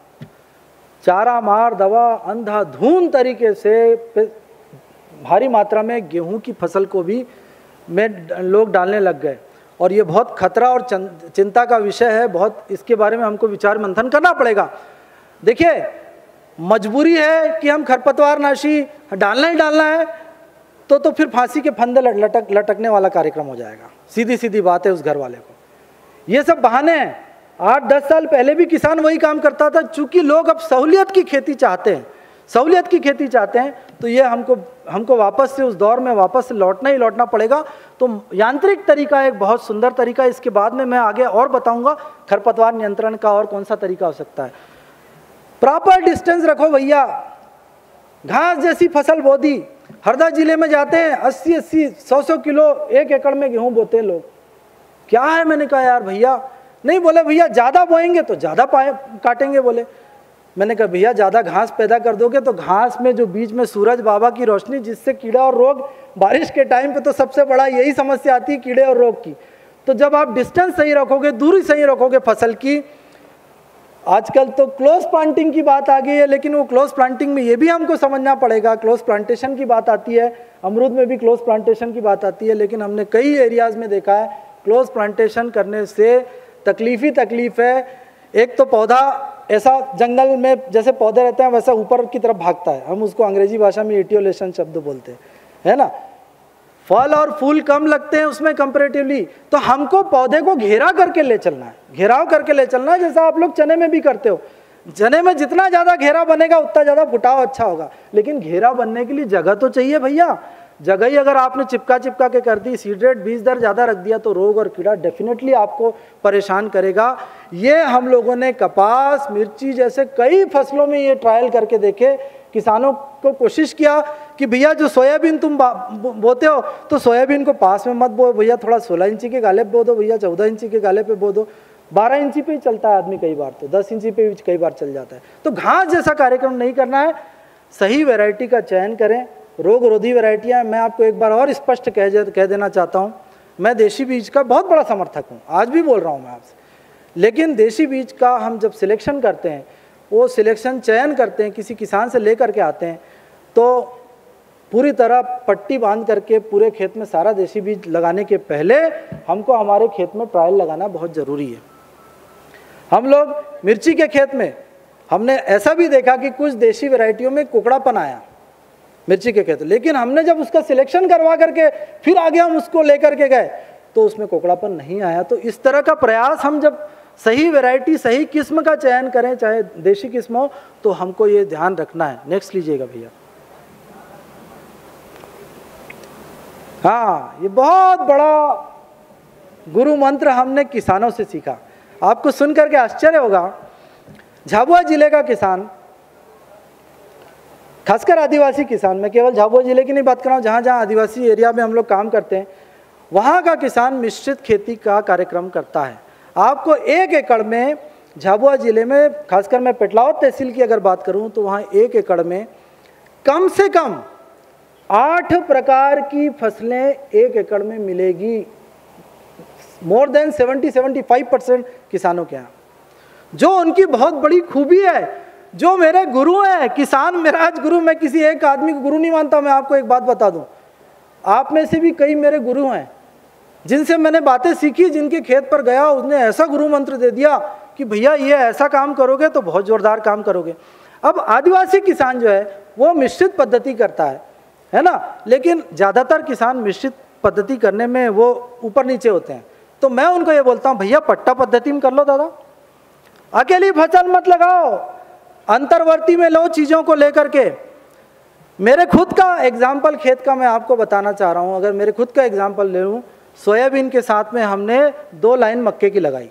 चारा मार दवा अंधाधुंध तरीके से भारी मात्रा में गेहूं की फसल को भी लोग डालने लग गए और ये बहुत खतरा और चिंता का विषय है। बहुत इसके बारे में हमको विचार मंथन करना पड़ेगा। देखिए मजबूरी है कि हम खरपतवार नाशी डालना ही डालना है, तो फिर फांसी के फंदे लटकने वाला कार्यक्रम हो जाएगा। सीधी सीधी बात है उस घर वाले को। ये सब बहाने हैं। 8-10 साल पहले भी किसान वही काम करता था। चूंकि लोग अब सहूलियत की खेती चाहते हैं, सहूलियत की खेती चाहते हैं, तो ये हमको वापस से उस दौर में वापस से लौटना ही लौटना पड़ेगा। तो यांत्रिक तरीका एक बहुत सुंदर तरीका, इसके बाद में मैं आगे और बताऊंगा खरपतवार नियंत्रण का और कौन सा तरीका हो सकता है। प्रॉपर डिस्टेंस रखो भैया। घास जैसी फसल बो दी, हरदा जिले में जाते हैं 80-80, 100-100 किलो 1 एकड़ में गेहूं बोते हैं लोग। क्या है? मैंने कहा यार भैया, नहीं, बोले भैया ज़्यादा बोएंगे तो ज़्यादा काटेंगे। बोले, मैंने कहा भैया ज़्यादा घास पैदा कर दोगे तो घास में जो बीच में सूरज बाबा की रोशनी, जिससे कीड़ा और रोग, बारिश के टाइम पे तो सबसे बड़ा यही समस्या आती है कीड़े और रोग की। तो जब आप डिस्टेंस सही रखोगे, दूरी सही रखोगे फसल की, आजकल तो क्लोज प्लांटिंग की बात आ गई है, लेकिन वो क्लोज प्लांटिंग में ये भी हमको समझना पड़ेगा। क्लोज प्लांटेशन की बात आती है, अमरूद में भी क्लोज प्लांटेशन की बात आती है, लेकिन हमने कई एरियाज़ में देखा है क्लोज प्लांटेशन करने से तकलीफ है। एक तो पौधा ऐसा जंगल में जैसे पौधे रहते हैं वैसा ऊपर की तरफ भागता है, हम उसको अंग्रेजी भाषा में एटियोलेशन शब्द बोलते हैं, है ना। फल और फूल कम लगते हैं उसमें कंपैरेटिवली, तो हमको पौधे को घेरा करके ले चलना है, घेराव करके ले चलना है, जैसा आप लोग चने में भी करते हो। चने में जितना ज़्यादा घेरा बनेगा उतना ज़्यादा फुटाव अच्छा होगा, लेकिन घेरा बनने के लिए जगह तो चाहिए भैया। जगह ही अगर आपने चिपका के कर दी, सीड रेट बीज दर ज़्यादा रख दिया, तो रोग और कीड़ा डेफिनेटली आपको परेशान करेगा। ये हम लोगों ने कपास, मिर्ची जैसे कई फसलों में ये ट्रायल करके देखे। किसानों को कोशिश किया कि भैया जो सोयाबीन तुम बोते हो तो सोयाबीन को पास में मत बो भैया, थोड़ा 16 इंची के गाले पे बो दो भैया, 14 इंची के गाले पे बो दो। 12 इंची पे ही चलता है आदमी कई बार, तो 10 इंची पे भी कई बार चल जाता है। तो घास जैसा कार्यक्रम नहीं करना है, सही वैरायटी का चयन करें। रोग रोधी वैरायटियाँ, मैं आपको एक बार और स्पष्ट कह देना चाहता हूँ, मैं देशी बीज का बहुत बड़ा समर्थक हूँ, आज भी बोल रहा हूँ मैं आपसे। लेकिन देशी बीज का हम जब सिलेक्शन करते हैं, वो सिलेक्शन चयन करते हैं, किसी किसान से ले करके आते हैं, तो पूरी तरह पट्टी बांध करके पूरे खेत में सारा देशी बीज लगाने के पहले हमको हमारे खेत में ट्रायल लगाना बहुत ज़रूरी है। हम लोग मिर्ची के खेत में हमने ऐसा भी देखा कि कुछ देशी वैरायटियों में कुकड़ापन आया मिर्ची के खेत, लेकिन हमने जब उसका सिलेक्शन करवा करके फिर आगे हम उसको लेकर के गए तो उसमें कोकड़ापन नहीं आया। तो इस तरह का प्रयास, हम जब सही वैरायटी, सही किस्म का चयन करें, चाहे देशी किस्म हो, तो हमको ये ध्यान रखना है। नेक्स्ट लीजिएगा भैया। हाँ, ये बहुत बड़ा गुरु मंत्र हमने किसानों से सीखा। आपको सुन करके आश्चर्य होगा, झाबुआ जिले का किसान, खासकर आदिवासी किसान, मैं केवल झाबुआ जिले की नहीं बात कर रहा हूँ, जहाँ जहाँ आदिवासी एरिया में हम लोग काम करते हैं, वहाँ का किसान मिश्रित खेती का कार्यक्रम करता है। आपको 1 एकड़ में, झाबुआ जिले में, खासकर मैं पेटलावद तहसील की अगर बात करूँ, तो वहाँ 1 एकड़ में कम से कम 8 प्रकार की फसलें 1 एकड़ में मिलेगी, मोर देन 70-75% किसानों के यहाँ। जो उनकी बहुत बड़ी खूबी है, जो मेरे गुरु हैं, किसान मेरा आज गुरु, मैं किसी एक आदमी को गुरु नहीं मानता। मैं आपको एक बात बता दूं, आप में से भी कई मेरे गुरु हैं जिनसे मैंने बातें सीखी, जिनके खेत पर गया, उसने ऐसा गुरु मंत्र दे दिया कि भैया ये ऐसा काम करोगे तो बहुत जोरदार काम करोगे। अब आदिवासी किसान जो है वो मिश्रित पद्धति करता है ना, लेकिन ज़्यादातर किसान मिश्रित पद्धति करने में वो ऊपर नीचे होते हैं। तो मैं उनको ये बोलता हूँ, भैया पट्टा पद्धति में कर लो दादा, अकेली फसल मत लगाओ, अंतर्वर्ती में लो चीज़ों को लेकर के। मेरे खुद का एग्जाम्पल खेत का मैं आपको बताना चाह रहा हूँ। अगर मेरे खुद का एग्जाम्पल ले लूँ, सोयाबीन के साथ में हमने 2 लाइन मक्के की लगाई।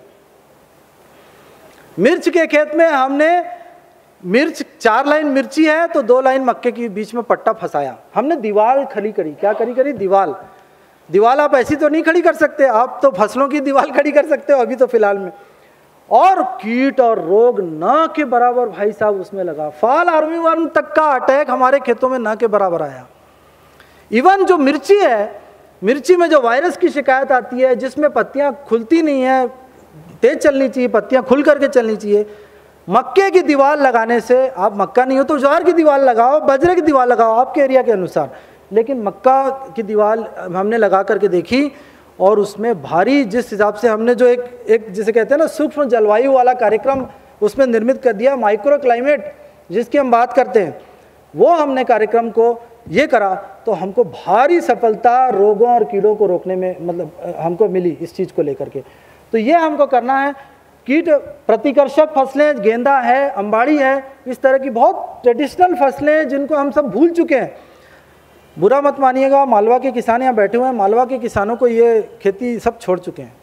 मिर्च के खेत में हमने मिर्च 4 लाइन मिर्ची है तो 2 लाइन मक्के के बीच में पट्टा फंसाया। हमने दीवार खड़ी करी। क्या करी दीवार आप ऐसी तो नहीं खड़ी कर सकते, आप तो फसलों की दीवार खड़ी कर सकते हो अभी तो फिलहाल में। और कीट और रोग न के बराबर भाई साहब उसमें लगा। फॉल आर्मीवर्म तक का अटैक हमारे खेतों में न के बराबर आया। इवन जो मिर्ची है, मिर्ची में जो वायरस की शिकायत आती है, जिसमें पत्तियां खुलती नहीं है, तेज चलनी चाहिए, पत्तियां खुल करके चलनी चाहिए, मक्के की दीवार लगाने से, आप मक्का नहीं हो तो ज्वार की दीवार लगाओ, बाजरे की दीवार लगाओ आपके एरिया के अनुसार, लेकिन मक्का की दीवार हमने लगा करके देखी और उसमें भारी, जिस हिसाब से हमने जो एक जिसे कहते हैं ना सूक्ष्म जलवायु वाला कार्यक्रम उसमें निर्मित कर दिया, माइक्रो क्लाइमेट जिसकी हम बात करते हैं, वो हमने कार्यक्रम को ये करा तो हमको भारी सफलता रोगों और कीड़ों को रोकने में मतलब हमको मिली इस चीज़ को लेकर के। तो ये हमको करना है। कीट प्रतिकर्षक फसलें, गेंदा है, अंबाड़ी है, इस तरह की बहुत ट्रेडिशनल फसलें जिनको हम सब भूल चुके हैं। बुरा मत मानिएगा, मालवा के किसान यहाँ बैठे हुए हैं, मालवा के किसानों को ये खेती सब छोड़ चुके हैं,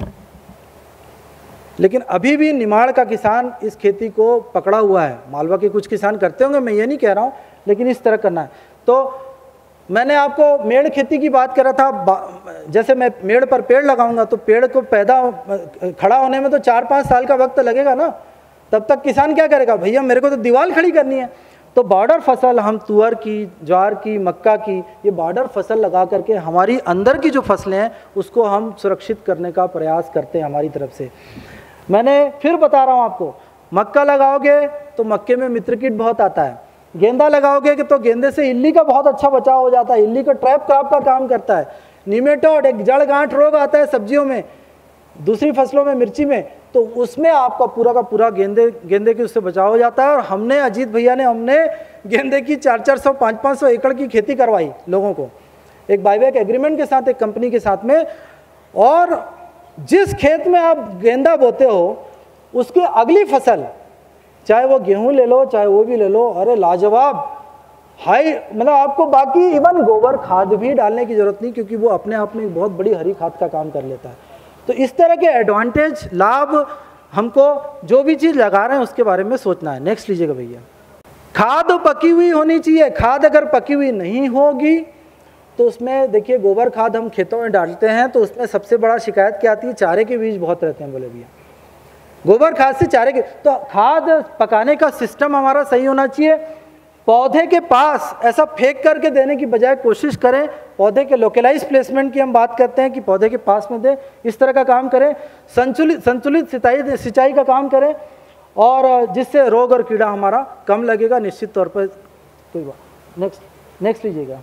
लेकिन अभी भी निमाड़ का किसान इस खेती को पकड़ा हुआ है। मालवा के कुछ किसान करते होंगे, मैं ये नहीं कह रहा हूँ, लेकिन इस तरह करना है। तो मैंने आपको मेड़ खेती की बात करा था, जैसे मैं मेड़ पर पेड़ लगाऊंगा तो पेड़ को खड़ा होने में तो 4-5 साल का वक्त लगेगा ना, तब तक किसान क्या करेगा, भैया मेरे को तो दीवार खड़ी करनी है। तो बॉर्डर फसल हम तुअर की, ज्वार की, मक्का की, ये बॉर्डर फसल लगा करके हमारी अंदर की जो फसलें हैं उसको हम सुरक्षित करने का प्रयास करते हैं हमारी तरफ से। मैंने फिर बता रहा हूँ आपको, मक्का लगाओगे तो मक्के में मित्र कीट बहुत आता है, गेंदा लगाओगे कि तो गेंदे से इल्ली का बहुत अच्छा बचाव हो जाता है, इल्ली का ट्रैप क्रॉप का काम करता है। निमेटोड एक जड़ गांठ रोग आता है सब्जियों में, दूसरी फसलों में, मिर्ची में, तो उसमें आपका पूरा का पूरा गेंदे की उससे बचाव हो जाता है। और हमने, अजीत भैया ने, हमने गेंदे की 400-400, 500-500 एकड़ की खेती करवाई लोगों को, एक बायबैक एग्रीमेंट के साथ, एक कंपनी के साथ में। और जिस खेत में आप गेंदा बोते हो उसकी अगली फसल, चाहे वो गेहूं ले लो, चाहे वो भी ले लो, अरे लाजवाब, हाई, मतलब आपको बाकी इवन गोबर खाद भी डालने की जरूरत नहीं, क्योंकि वो अपने आप में एक बहुत बड़ी हरी खाद का काम कर लेता है। तो इस तरह के एडवांटेज, लाभ, हमको जो भी चीज़ लगा रहे हैं उसके बारे में सोचना है। नेक्स्ट लीजिएगा भैया। खाद पकी हुई होनी चाहिए। खाद अगर पकी हुई नहीं होगी तो उसमें देखिए, गोबर खाद हम खेतों में डालते हैं तो उसमें सबसे बड़ा शिकायत क्या आती है, चारे के बीज बहुत रहते हैं। बोले भैया गोबर खाद से चारे के, तो खाद पकाने का सिस्टम हमारा सही होना चाहिए। पौधे के पास ऐसा फेंक करके देने की बजाय कोशिश करें, पौधे के लोकलाइज प्लेसमेंट की हम बात करते हैं कि पौधे के पास में दें, इस तरह का काम करें। संतुलित सिंचाई का काम करें, और जिससे रोग और कीड़ा हमारा कम लगेगा निश्चित तौर पर। कोई बात, नेक्स्ट लीजिएगा।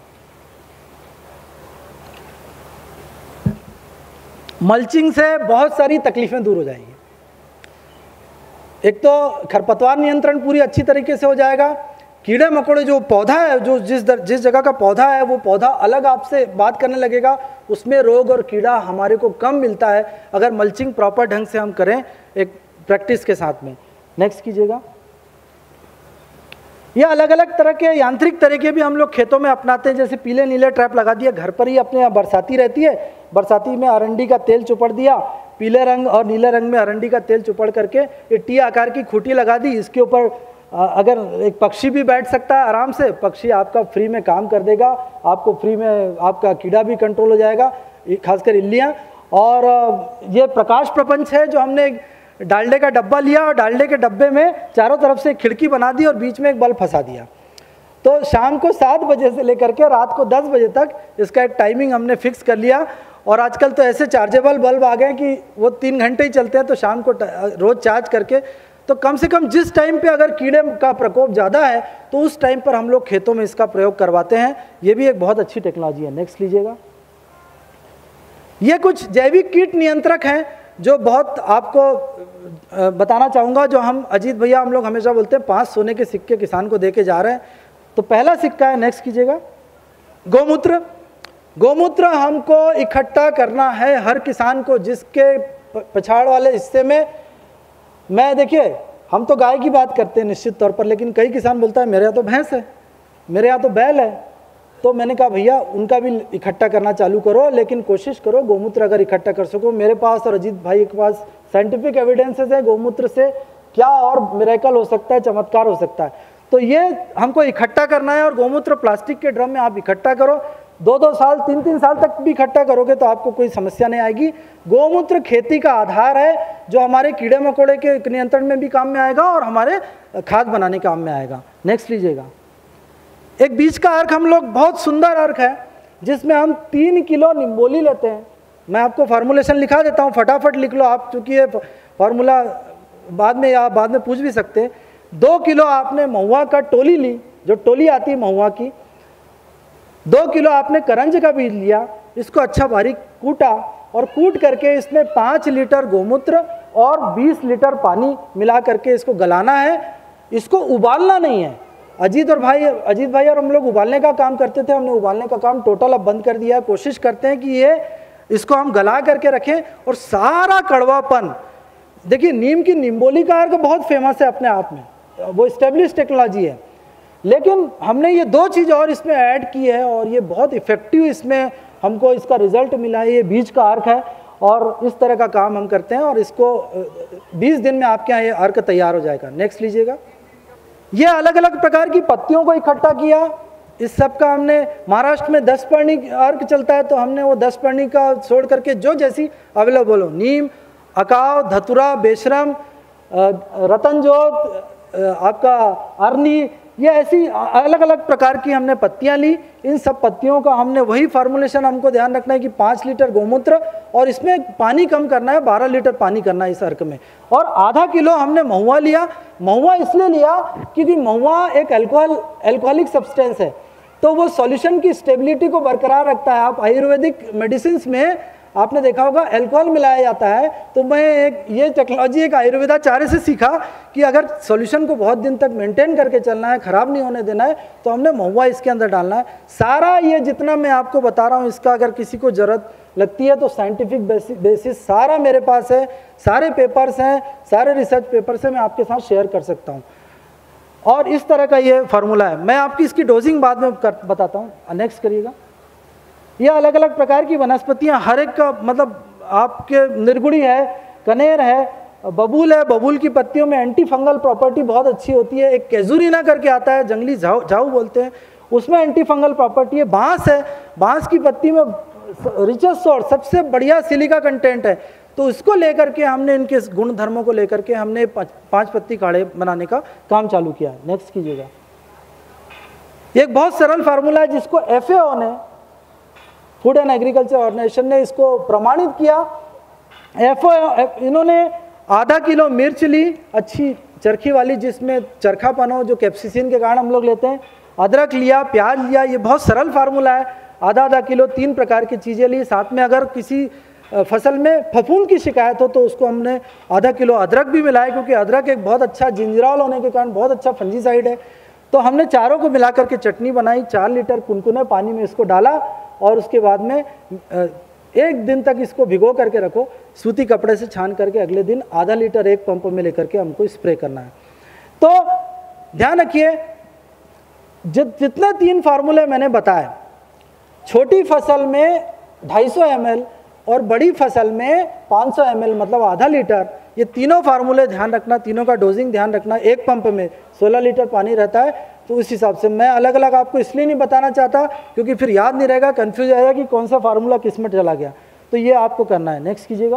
मल्चिंग से बहुत सारी तकलीफें दूर हो जाएंगी। एक तो खरपतवार नियंत्रण पूरी अच्छी तरीके से हो जाएगा। कीड़े मकोड़े, जो पौधा है, जो जिस जगह का पौधा है वो पौधा अलग आपसे बात करने लगेगा, उसमें रोग और कीड़ा हमारे को कम मिलता है अगर मल्चिंग प्रॉपर ढंग से हम करें एक प्रैक्टिस के साथ में। नेक्स्ट कीजिएगा। ये अलग अलग तरह के यांत्रिक तरीके भी हम लोग खेतों में अपनाते हैं, जैसे पीले नीले ट्रैप लगा दिया घर पर ही, अपने यहाँ बरसाती रहती है, बरसाती में अरंडी का तेल चुपड़ दिया, पीले रंग और नीले रंग में अरंडी का तेल चुपड़ करके ये टी आकार की खूंटी लगा दी। इसके ऊपर अगर एक पक्षी भी बैठ सकता है आराम से, पक्षी आपका फ्री में काम कर देगा, आपको फ्री में आपका कीड़ा भी कंट्रोल हो जाएगा, खासकर इल्लियाँ। और ये प्रकाश प्रपंच है जो हमने डालडे का डब्बा लिया और डालडे के डब्बे में चारों तरफ से एक खिड़की बना दी और बीच में एक बल्ब फंसा दिया। तो शाम को 7 बजे से लेकर के रात को 10 बजे तक इसका एक टाइमिंग हमने फिक्स कर लिया। और आजकल तो ऐसे चार्जेबल बल्ब आ गए कि वो 3 घंटे ही चलते हैं, तो शाम को रोज़ चार्ज करके, तो कम से कम जिस टाइम पे अगर कीड़े का प्रकोप ज़्यादा है तो उस टाइम पर हम लोग खेतों में इसका प्रयोग करवाते हैं। ये भी एक बहुत अच्छी टेक्नोलॉजी है। नेक्स्ट लीजिएगा। ये कुछ जैविक कीट नियंत्रक हैं जो बहुत आपको बताना चाहूँगा, जो हम अजीत भैया हम लोग हमेशा बोलते हैं 5 सोने के सिक्के किसान को दे के जा रहे हैं। तो पहला सिक्का है, नेक्स्ट कीजिएगा, गोमूत्र। गोमूत्र हमको इकट्ठा करना है हर किसान को, जिसके पछाड़ वाले हिस्से में, मैं देखिए हम तो गाय की बात करते हैं निश्चित तौर पर, लेकिन कई किसान बोलता है मेरे यहाँ तो भैंस है, मेरे यहाँ तो बैल है। तो मैंने कहा भैया उनका भी इकट्ठा करना चालू करो, लेकिन कोशिश करो गोमूत्र अगर इकट्ठा कर सको। मेरे पास और अजीत भाई के पास साइंटिफिक एविडेंसेस है गोमूत्र से क्या और मिरेकल हो सकता है, चमत्कार हो सकता है। तो ये हमको इकट्ठा करना है, और गोमूत्र प्लास्टिक के ड्रम में आप इकट्ठा करो, 2-2 साल 3-3 साल तक भी इकट्ठा करोगे तो आपको कोई समस्या नहीं आएगी। गोमूत्र खेती का आधार है जो हमारे कीड़े मकोड़े के नियंत्रण में भी काम में आएगा और हमारे खाद बनाने काम में आएगा। नेक्स्ट लीजिएगा। एक बीज का अर्क हम लोग, बहुत सुंदर अर्क है जिसमें हम 3 किलो निम्बोली लेते हैं। मैं आपको फार्मूलेशन लिखा देता हूँ, फटाफट लिख लो आप, क्योंकि ये फार्मूला बाद में या बाद में पूछ भी सकते हैं। 2 किलो आपने महुआ का टोली ली, जो टोली आती है महुआ की, 2 किलो आपने करंज का बीज लिया, इसको अच्छा बारीक कूटा और कूट करके इसमें 5 लीटर गोमूत्र और 20 लीटर पानी मिला करके इसको गलाना है। इसको उबालना नहीं है। अजीत भाई और हम लोग उबालने का काम करते थे, हमने उबालने का काम टोटल अब बंद कर दिया। कोशिश करते हैं कि इसको हम गला करके रखें और सारा कड़वापन, देखिए नीम की निम्बोली का अर्क बहुत फेमस है अपने आप में, वो स्टेब्लिश टेक्नोलॉजी है, लेकिन हमने ये 2 चीज़ और इसमें ऐड की है और ये बहुत इफेक्टिव इसमें हमको इसका रिजल्ट मिला है। ये बीज का अर्क है और इस तरह का काम हम करते हैं और इसको 20 दिन में आपके यहाँ ये अर्क तैयार हो जाएगा। नेक्स्ट लीजिएगा। ये अलग अलग प्रकार की पत्तियों को इकट्ठा किया, इस सब का हमने, महाराष्ट्र में 10 पर्णी अर्क चलता है तो हमने वो 10 पर्णी का छोड़ करके जो जैसी अवेलेबल हो, नीम, अकाव, धतुरा, बेशरम, रतनजोत, आपका अरनी, ये ऐसी अलग अलग प्रकार की हमने पत्तियां ली। इन सब पत्तियों का हमने वही फार्मूलेशन हमको ध्यान रखना है कि 5 लीटर गोमूत्र और इसमें पानी कम करना है, 12 लीटर पानी करना है इस अर्क में। और आधा किलो हमने महुआ लिया। महुआ इसलिए लिया क्योंकि महुआ एक अल्कोहलिक सब्सटेंस है, तो वो सॉल्यूशन की स्टेबिलिटी को बरकरार रखता है। आप आयुर्वेदिक मेडिसिन में आपने देखा होगा अल्कोहल मिलाया जाता है, तो मैं ये टेक्नोलॉजी एक आयुर्वेदाचार्य से सीखा कि अगर सॉल्यूशन को बहुत दिन तक मेंटेन करके चलना है, ख़राब नहीं होने देना है, तो हमने महुआ इसके अंदर डालना है। सारा ये जितना मैं आपको बता रहा हूँ, इसका अगर किसी को ज़रूरत लगती है तो साइंटिफिक बेसिस सारा मेरे पास है, सारे पेपर्स हैं, सारे रिसर्च पेपर्स हैं, मैं आपके साथ शेयर कर सकता हूँ। और इस तरह का ये फार्मूला है। मैं आपकी इसकी डोजिंग बाद में बताता हूँ। नेक्स्ट करिएगा। ये अलग अलग प्रकार की वनस्पतियां, हर एक का मतलब आपके निर्गुड़ी है, कनेर है, बबूल है। बबूल की पत्तियों में एंटी फंगल प्रॉपर्टी बहुत अच्छी होती है। एक कैजुरीना करके आता है, जंगली झाऊ बोलते हैं, उसमें एंटी फंगल प्रॉपर्टी है। बांस है, बांस की पत्ती में रिचेस्ट सोर्स, सबसे बढ़िया सिलिका कंटेंट है, तो इसको लेकर के हमने इनके गुण धर्मों को लेकर के हमने 5 पत्ती काढ़े बनाने का काम चालू किया। नेक्स्ट कीजिएगा। एक बहुत सरल फार्मूला है जिसको FAO ने, फूड एंड एग्रीकल्चर ऑर्गेनाइजेशन ने इसको प्रमाणित किया। इन्होंने आधा किलो मिर्च ली, अच्छी चरखी वाली, जिसमें चरखापन हो, जो कैप्सिसिन के कारण हम लोग लेते हैं। अदरक लिया, प्याज लिया। ये बहुत सरल फार्मूला है। आधा किलो 3 प्रकार की चीज़ें ली। साथ में अगर किसी फसल में फफूंद की शिकायत हो तो उसको हमने आधा किलो अदरक भी मिलाया, क्योंकि अदरक एक बहुत अच्छा जिंजराल होने के कारण बहुत अच्छा फंजीसाइड है। तो हमने चारों को मिला करके चटनी बनाई। 4 लीटर कुनकुने पानी में इसको डाला और उसके बाद में 1 दिन तक इसको भिगो करके रखो, सूती कपड़े से छान करके अगले दिन आधा लीटर एक पंप में लेकर के हमको स्प्रे करना है। तो ध्यान रखिए, जितने 3 फार्मूले मैंने बताए, छोटी फसल में 250 ml और बड़ी फसल में 500 ml, मतलब आधा लीटर, ये तीनों फार्मूले ध्यान रखना, तीनों का डोजिंग ध्यान रखना। एक पंप में 16 लीटर पानी रहता है, तो उस हिसाब से मैं अलग अलग आपको इसलिए नहीं बताना चाहता क्योंकि फिर याद नहीं रहेगा, कंफ्यूज आएगा कि कौन सा फार्मूला किस में चला गया। तो ये आपको करना है। नेक्स्ट कीजिएगा।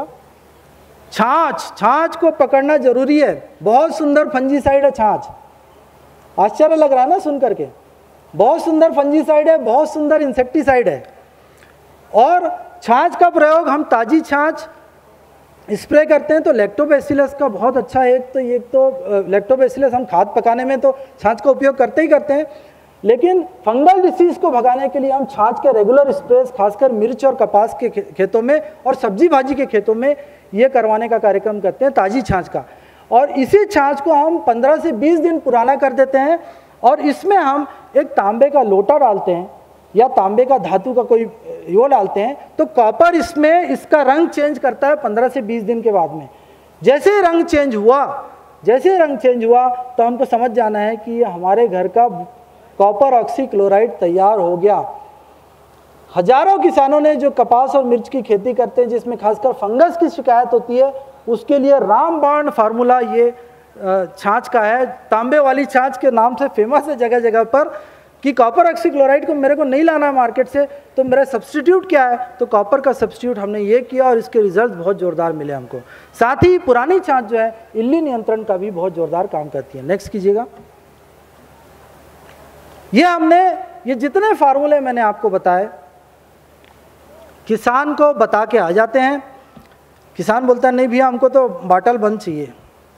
छाछ को पकड़ना जरूरी है। बहुत सुंदर फंजीसाइड है छाछ। आश्चर्य लग रहा है ना सुन करके। बहुत सुंदर फंजीसाइड है, बहुत सुंदर इंसेक्टिसाइड है। और छाछ का प्रयोग हम ताज़ी छाछ स्प्रे करते हैं तो लैक्टोबैसिलस का बहुत अच्छा है। एक तो लैक्टोबैसिलस हम खाद पकाने में तो छाछ का उपयोग करते ही करते हैं, लेकिन फंगल डिसीज़ को भगाने के लिए हम छाछ के रेगुलर स्प्रेस खासकर मिर्च और कपास के खेतों में और सब्जी भाजी के खेतों में ये करवाने का कार्यक्रम करते हैं ताज़ी छाछ का। और इसी छाछ को हम 15 से 20 दिन पुराना कर देते हैं और इसमें हम एक तांबे का लोटा डालते हैं या तांबे का धातु का कोई यो डालते हैं, तो कॉपर इसमें इसका रंग चेंज करता है 15 से 20 दिन के बाद में। जैसे ही रंग चेंज हुआ तो हमको समझ जाना है कि हमारे घर का कॉपर ऑक्सीक्लोराइड तैयार हो गया। हजारों किसानों ने जो कपास और मिर्च की खेती करते हैं जिसमें खासकर फंगस की शिकायत होती है, उसके लिए रामबाण फार्मूला ये छाछ का है। तांबे वाली छाछ के नाम से फेमस है जगह जगह पर कि कॉपर ऑक्सीक्लोराइड को मेरे को नहीं लाना है मार्केट से, तो मेरा सब्स्टिट्यूट क्या है, तो कॉपर का सब्स्टिट्यूट हमने ये किया और इसके रिजल्ट बहुत ज़ोरदार मिले हमको। साथ ही पुरानी छाछ जो है इल्ली नियंत्रण का भी बहुत ज़ोरदार काम करती है। नेक्स्ट कीजिएगा। ये जितने फार्मूले मैंने आपको बताए किसान को बता के आ जाते हैं। किसान बोलता है नहीं भैया हमको तो बॉटल बंद चाहिए,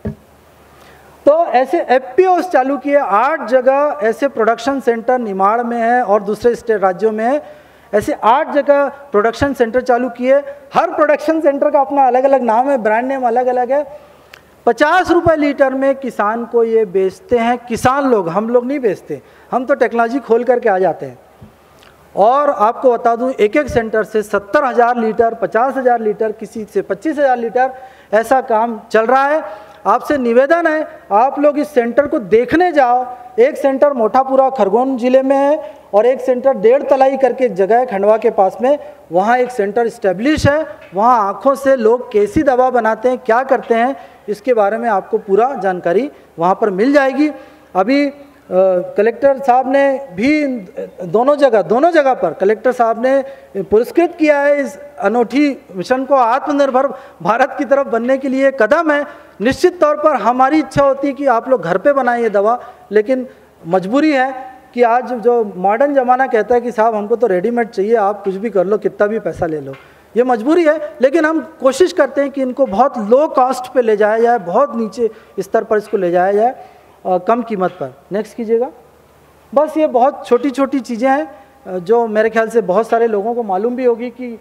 तो ऐसे एफपीओ चालू किए। 8 जगह ऐसे प्रोडक्शन सेंटर निमाड़ में है और दूसरे स्टेट राज्यों में है। ऐसे 8 जगह प्रोडक्शन सेंटर चालू किए। हर प्रोडक्शन सेंटर का अपना अलग अलग नाम है, ब्रांड नेम अलग अलग है। 50 रुपये लीटर में किसान को ये बेचते हैं किसान लोग, हम लोग नहीं बेचते, हम तो टेक्नोलॉजी खोल करके आ जाते हैं। और आपको बता दूं एक एक सेंटर से 70,000 लीटर, 50,000 लीटर, किसी से 25,000 लीटर ऐसा काम चल रहा है। आपसे निवेदन है आप लोग इस सेंटर को देखने जाओ। एक सेंटर मोठापुरा खरगोन जिले में है और एक सेंटर 1.5 तलाई करके एक जगह है खंडवा के पास में, वहाँ एक सेंटर इस्टेब्लिश है। वहाँ आँखों से लोग कैसी दवा बनाते हैं, क्या करते हैं, इसके बारे में आपको पूरा जानकारी वहाँ पर मिल जाएगी। अभी कलेक्टर साहब ने भी दोनों जगह पर कलेक्टर साहब ने पुरस्कृत किया है इस अनोठी मिशन को। आत्मनिर्भर भारत की तरफ बनने के लिए कदम है। निश्चित तौर पर हमारी इच्छा होती है कि आप लोग घर पे बनाएं ये दवा, लेकिन मजबूरी है कि आज जो मॉडर्न ज़माना कहता है कि साहब हमको तो रेडीमेड चाहिए, आप कुछ भी कर लो, कितना भी पैसा ले लो, ये मजबूरी है। लेकिन हम कोशिश करते हैं कि इनको बहुत लो कॉस्ट पे ले जाया जाए, बहुत नीचे स्तर पर इसको ले जाया जाए, कम कीमत पर। नेक्स्ट कीजिएगा। बस ये बहुत छोटी छोटी चीज़ें हैं जो मेरे ख्याल से बहुत सारे लोगों को मालूम भी होगी कि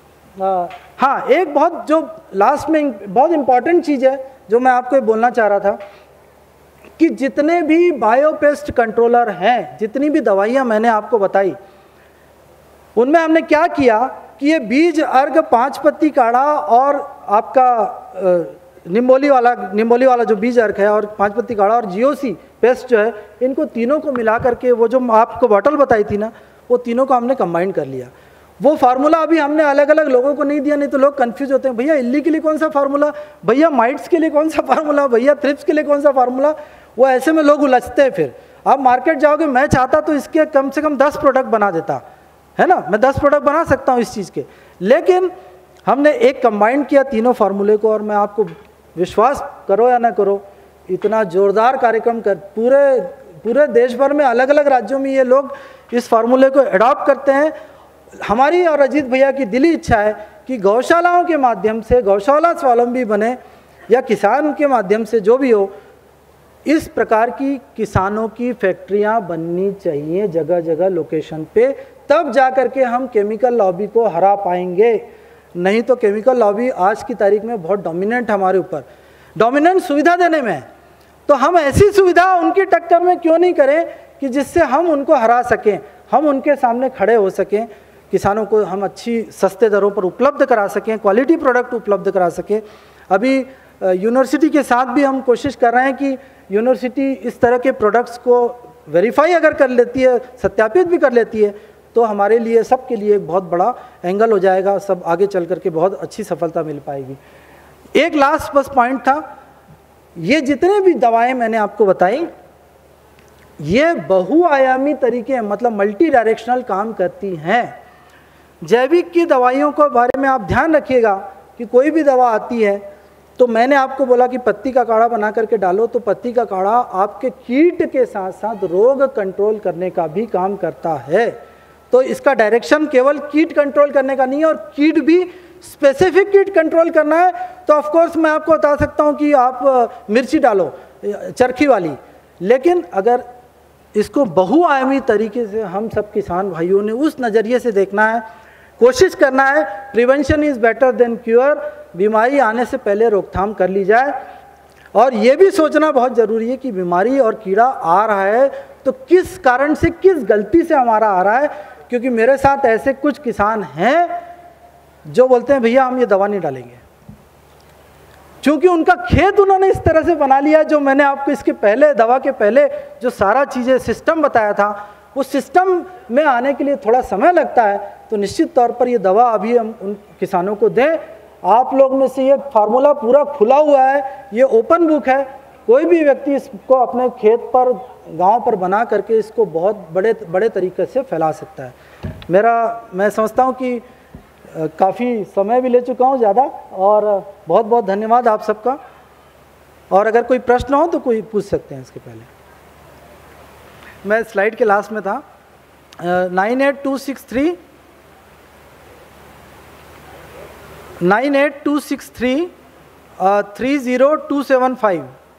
हाँ, एक बहुत जो लास्ट में बहुत इम्पॉर्टेंट चीज़ है जो मैं आपको बोलना चाह रहा था कि जितने भी बायोपेस्ट कंट्रोलर हैं, जितनी भी दवाइयाँ मैंने आपको बताई, उनमें हमने क्या किया कि ये बीज अर्घ 5 पत्ती काढ़ा और आपका निम्बोली वाला जो बीज अर्क है और 5 पत्ती काढ़ा और जीओसी पेस्ट जो है, इनको तीनों को मिला करके वो जो आपको बॉटल बताई थी ना, वो तीनों को हमने कंबाइन कर लिया। वो फार्मूला अभी हमने अलग अलग लोगों को नहीं दिया, नहीं तो लोग कंफ्यूज होते हैं, भैया इल्ली के लिए कौन सा फार्मूला, भैया माइट्स के लिए कौन सा फार्मूला, भैया थ्रिप्स के लिए कौन सा फार्मूला। वो ऐसे में लोग उलझते हैं। फिर आप मार्केट जाओगे, मैं चाहता तो इसके कम से कम 10 प्रोडक्ट बना देता, है ना, मैं 10 प्रोडक्ट बना सकता हूँ इस चीज़ के, लेकिन हमने एक कंबाइन किया तीनों फार्मूले को। और मैं आपको विश्वास करो या ना करो, इतना जोरदार कार्यक्रम कर पूरे देश भर में अलग अलग राज्यों में ये लोग इस फार्मूले को अडॉप्ट करते हैं। हमारी और अजीत भैया की दिली इच्छा है कि गौशालाओं के माध्यम से गौशाला स्वावलंबी बने या किसान के माध्यम से जो भी हो, इस प्रकार की किसानों की फैक्ट्रियां बननी चाहिए जगह जगह लोकेशन पे, तब जा कर के हम केमिकल लॉबी को हरा पाएंगे। नहीं तो केमिकल लॉबी आज की तारीख में बहुत डोमिनेंट हमारे ऊपर, डोमिनेंट सुविधा देने में है, तो हम ऐसी सुविधा उनकी टक्कर में क्यों नहीं करें कि जिससे हम उनको हरा सकें, हम उनके सामने खड़े हो सकें, किसानों को हम अच्छी सस्ते दरों पर उपलब्ध करा सकें, क्वालिटी प्रोडक्ट उपलब्ध करा सकें। अभी यूनिवर्सिटी के साथ भी हम कोशिश कर रहे हैं कि यूनिवर्सिटी इस तरह के प्रोडक्ट्स को वेरीफाई अगर कर लेती है, सत्यापित भी कर लेती है, तो हमारे लिए सबके लिए एक बहुत बड़ा एंगल हो जाएगा, सब आगे चल करके बहुत अच्छी सफलता मिल पाएगी। एक लास्ट बस पॉइंट था, ये जितने भी दवाएं मैंने आपको बताई ये बहुआयामी तरीके हैं, मतलब मल्टी डायरेक्शनल काम करती हैं। जैविक की दवाइयों को बारे में आप ध्यान रखिएगा कि कोई भी दवा आती है तो मैंने आपको बोला कि पत्ती का काढ़ा बना करके डालो, तो पत्ती का काढ़ा आपके कीट के साथ साथ रोग कंट्रोल करने का भी काम करता है। तो इसका डायरेक्शन केवल कीट कंट्रोल करने का नहीं है, और कीट भी स्पेसिफिक कीट कंट्रोल करना है। तो ऑफ कोर्स मैं आपको बता सकता हूँ कि आप मिर्ची डालो चरखी वाली, लेकिन अगर इसको बहुआयामी तरीके से हम सब किसान भाइयों ने उस नज़रिए से देखना है, कोशिश करना है। Prevention is better than cure, बीमारी आने से पहले रोकथाम कर ली जाए। और ये भी सोचना बहुत ज़रूरी है कि बीमारी और कीड़ा आ रहा है तो किस कारण से, किस गलती से हमारा आ रहा है। क्योंकि मेरे साथ ऐसे कुछ किसान हैं जो बोलते हैं भैया हम ये दवा नहीं डालेंगे, क्योंकि उनका खेत उन्होंने इस तरह से बना लिया। जो मैंने आपको इसके पहले, दवा के पहले जो सारा चीज़ें सिस्टम बताया था, उस सिस्टम में आने के लिए थोड़ा समय लगता है। तो निश्चित तौर पर ये दवा अभी हम उन किसानों को दें। आप लोग में से ये फार्मूला पूरा खुला हुआ है, ये ओपन बुक है। कोई भी व्यक्ति इसको अपने खेत पर, गांव पर बना करके इसको बहुत बड़े तरीके से फैला सकता है। मैं समझता हूँ कि काफ़ी समय भी ले चुका हूँ ज़्यादा, और बहुत बहुत धन्यवाद आप सबका। और अगर कोई प्रश्न हो तो कोई पूछ सकते हैं। इसके पहले मैं स्लाइड के लास्ट में था, 98263 30275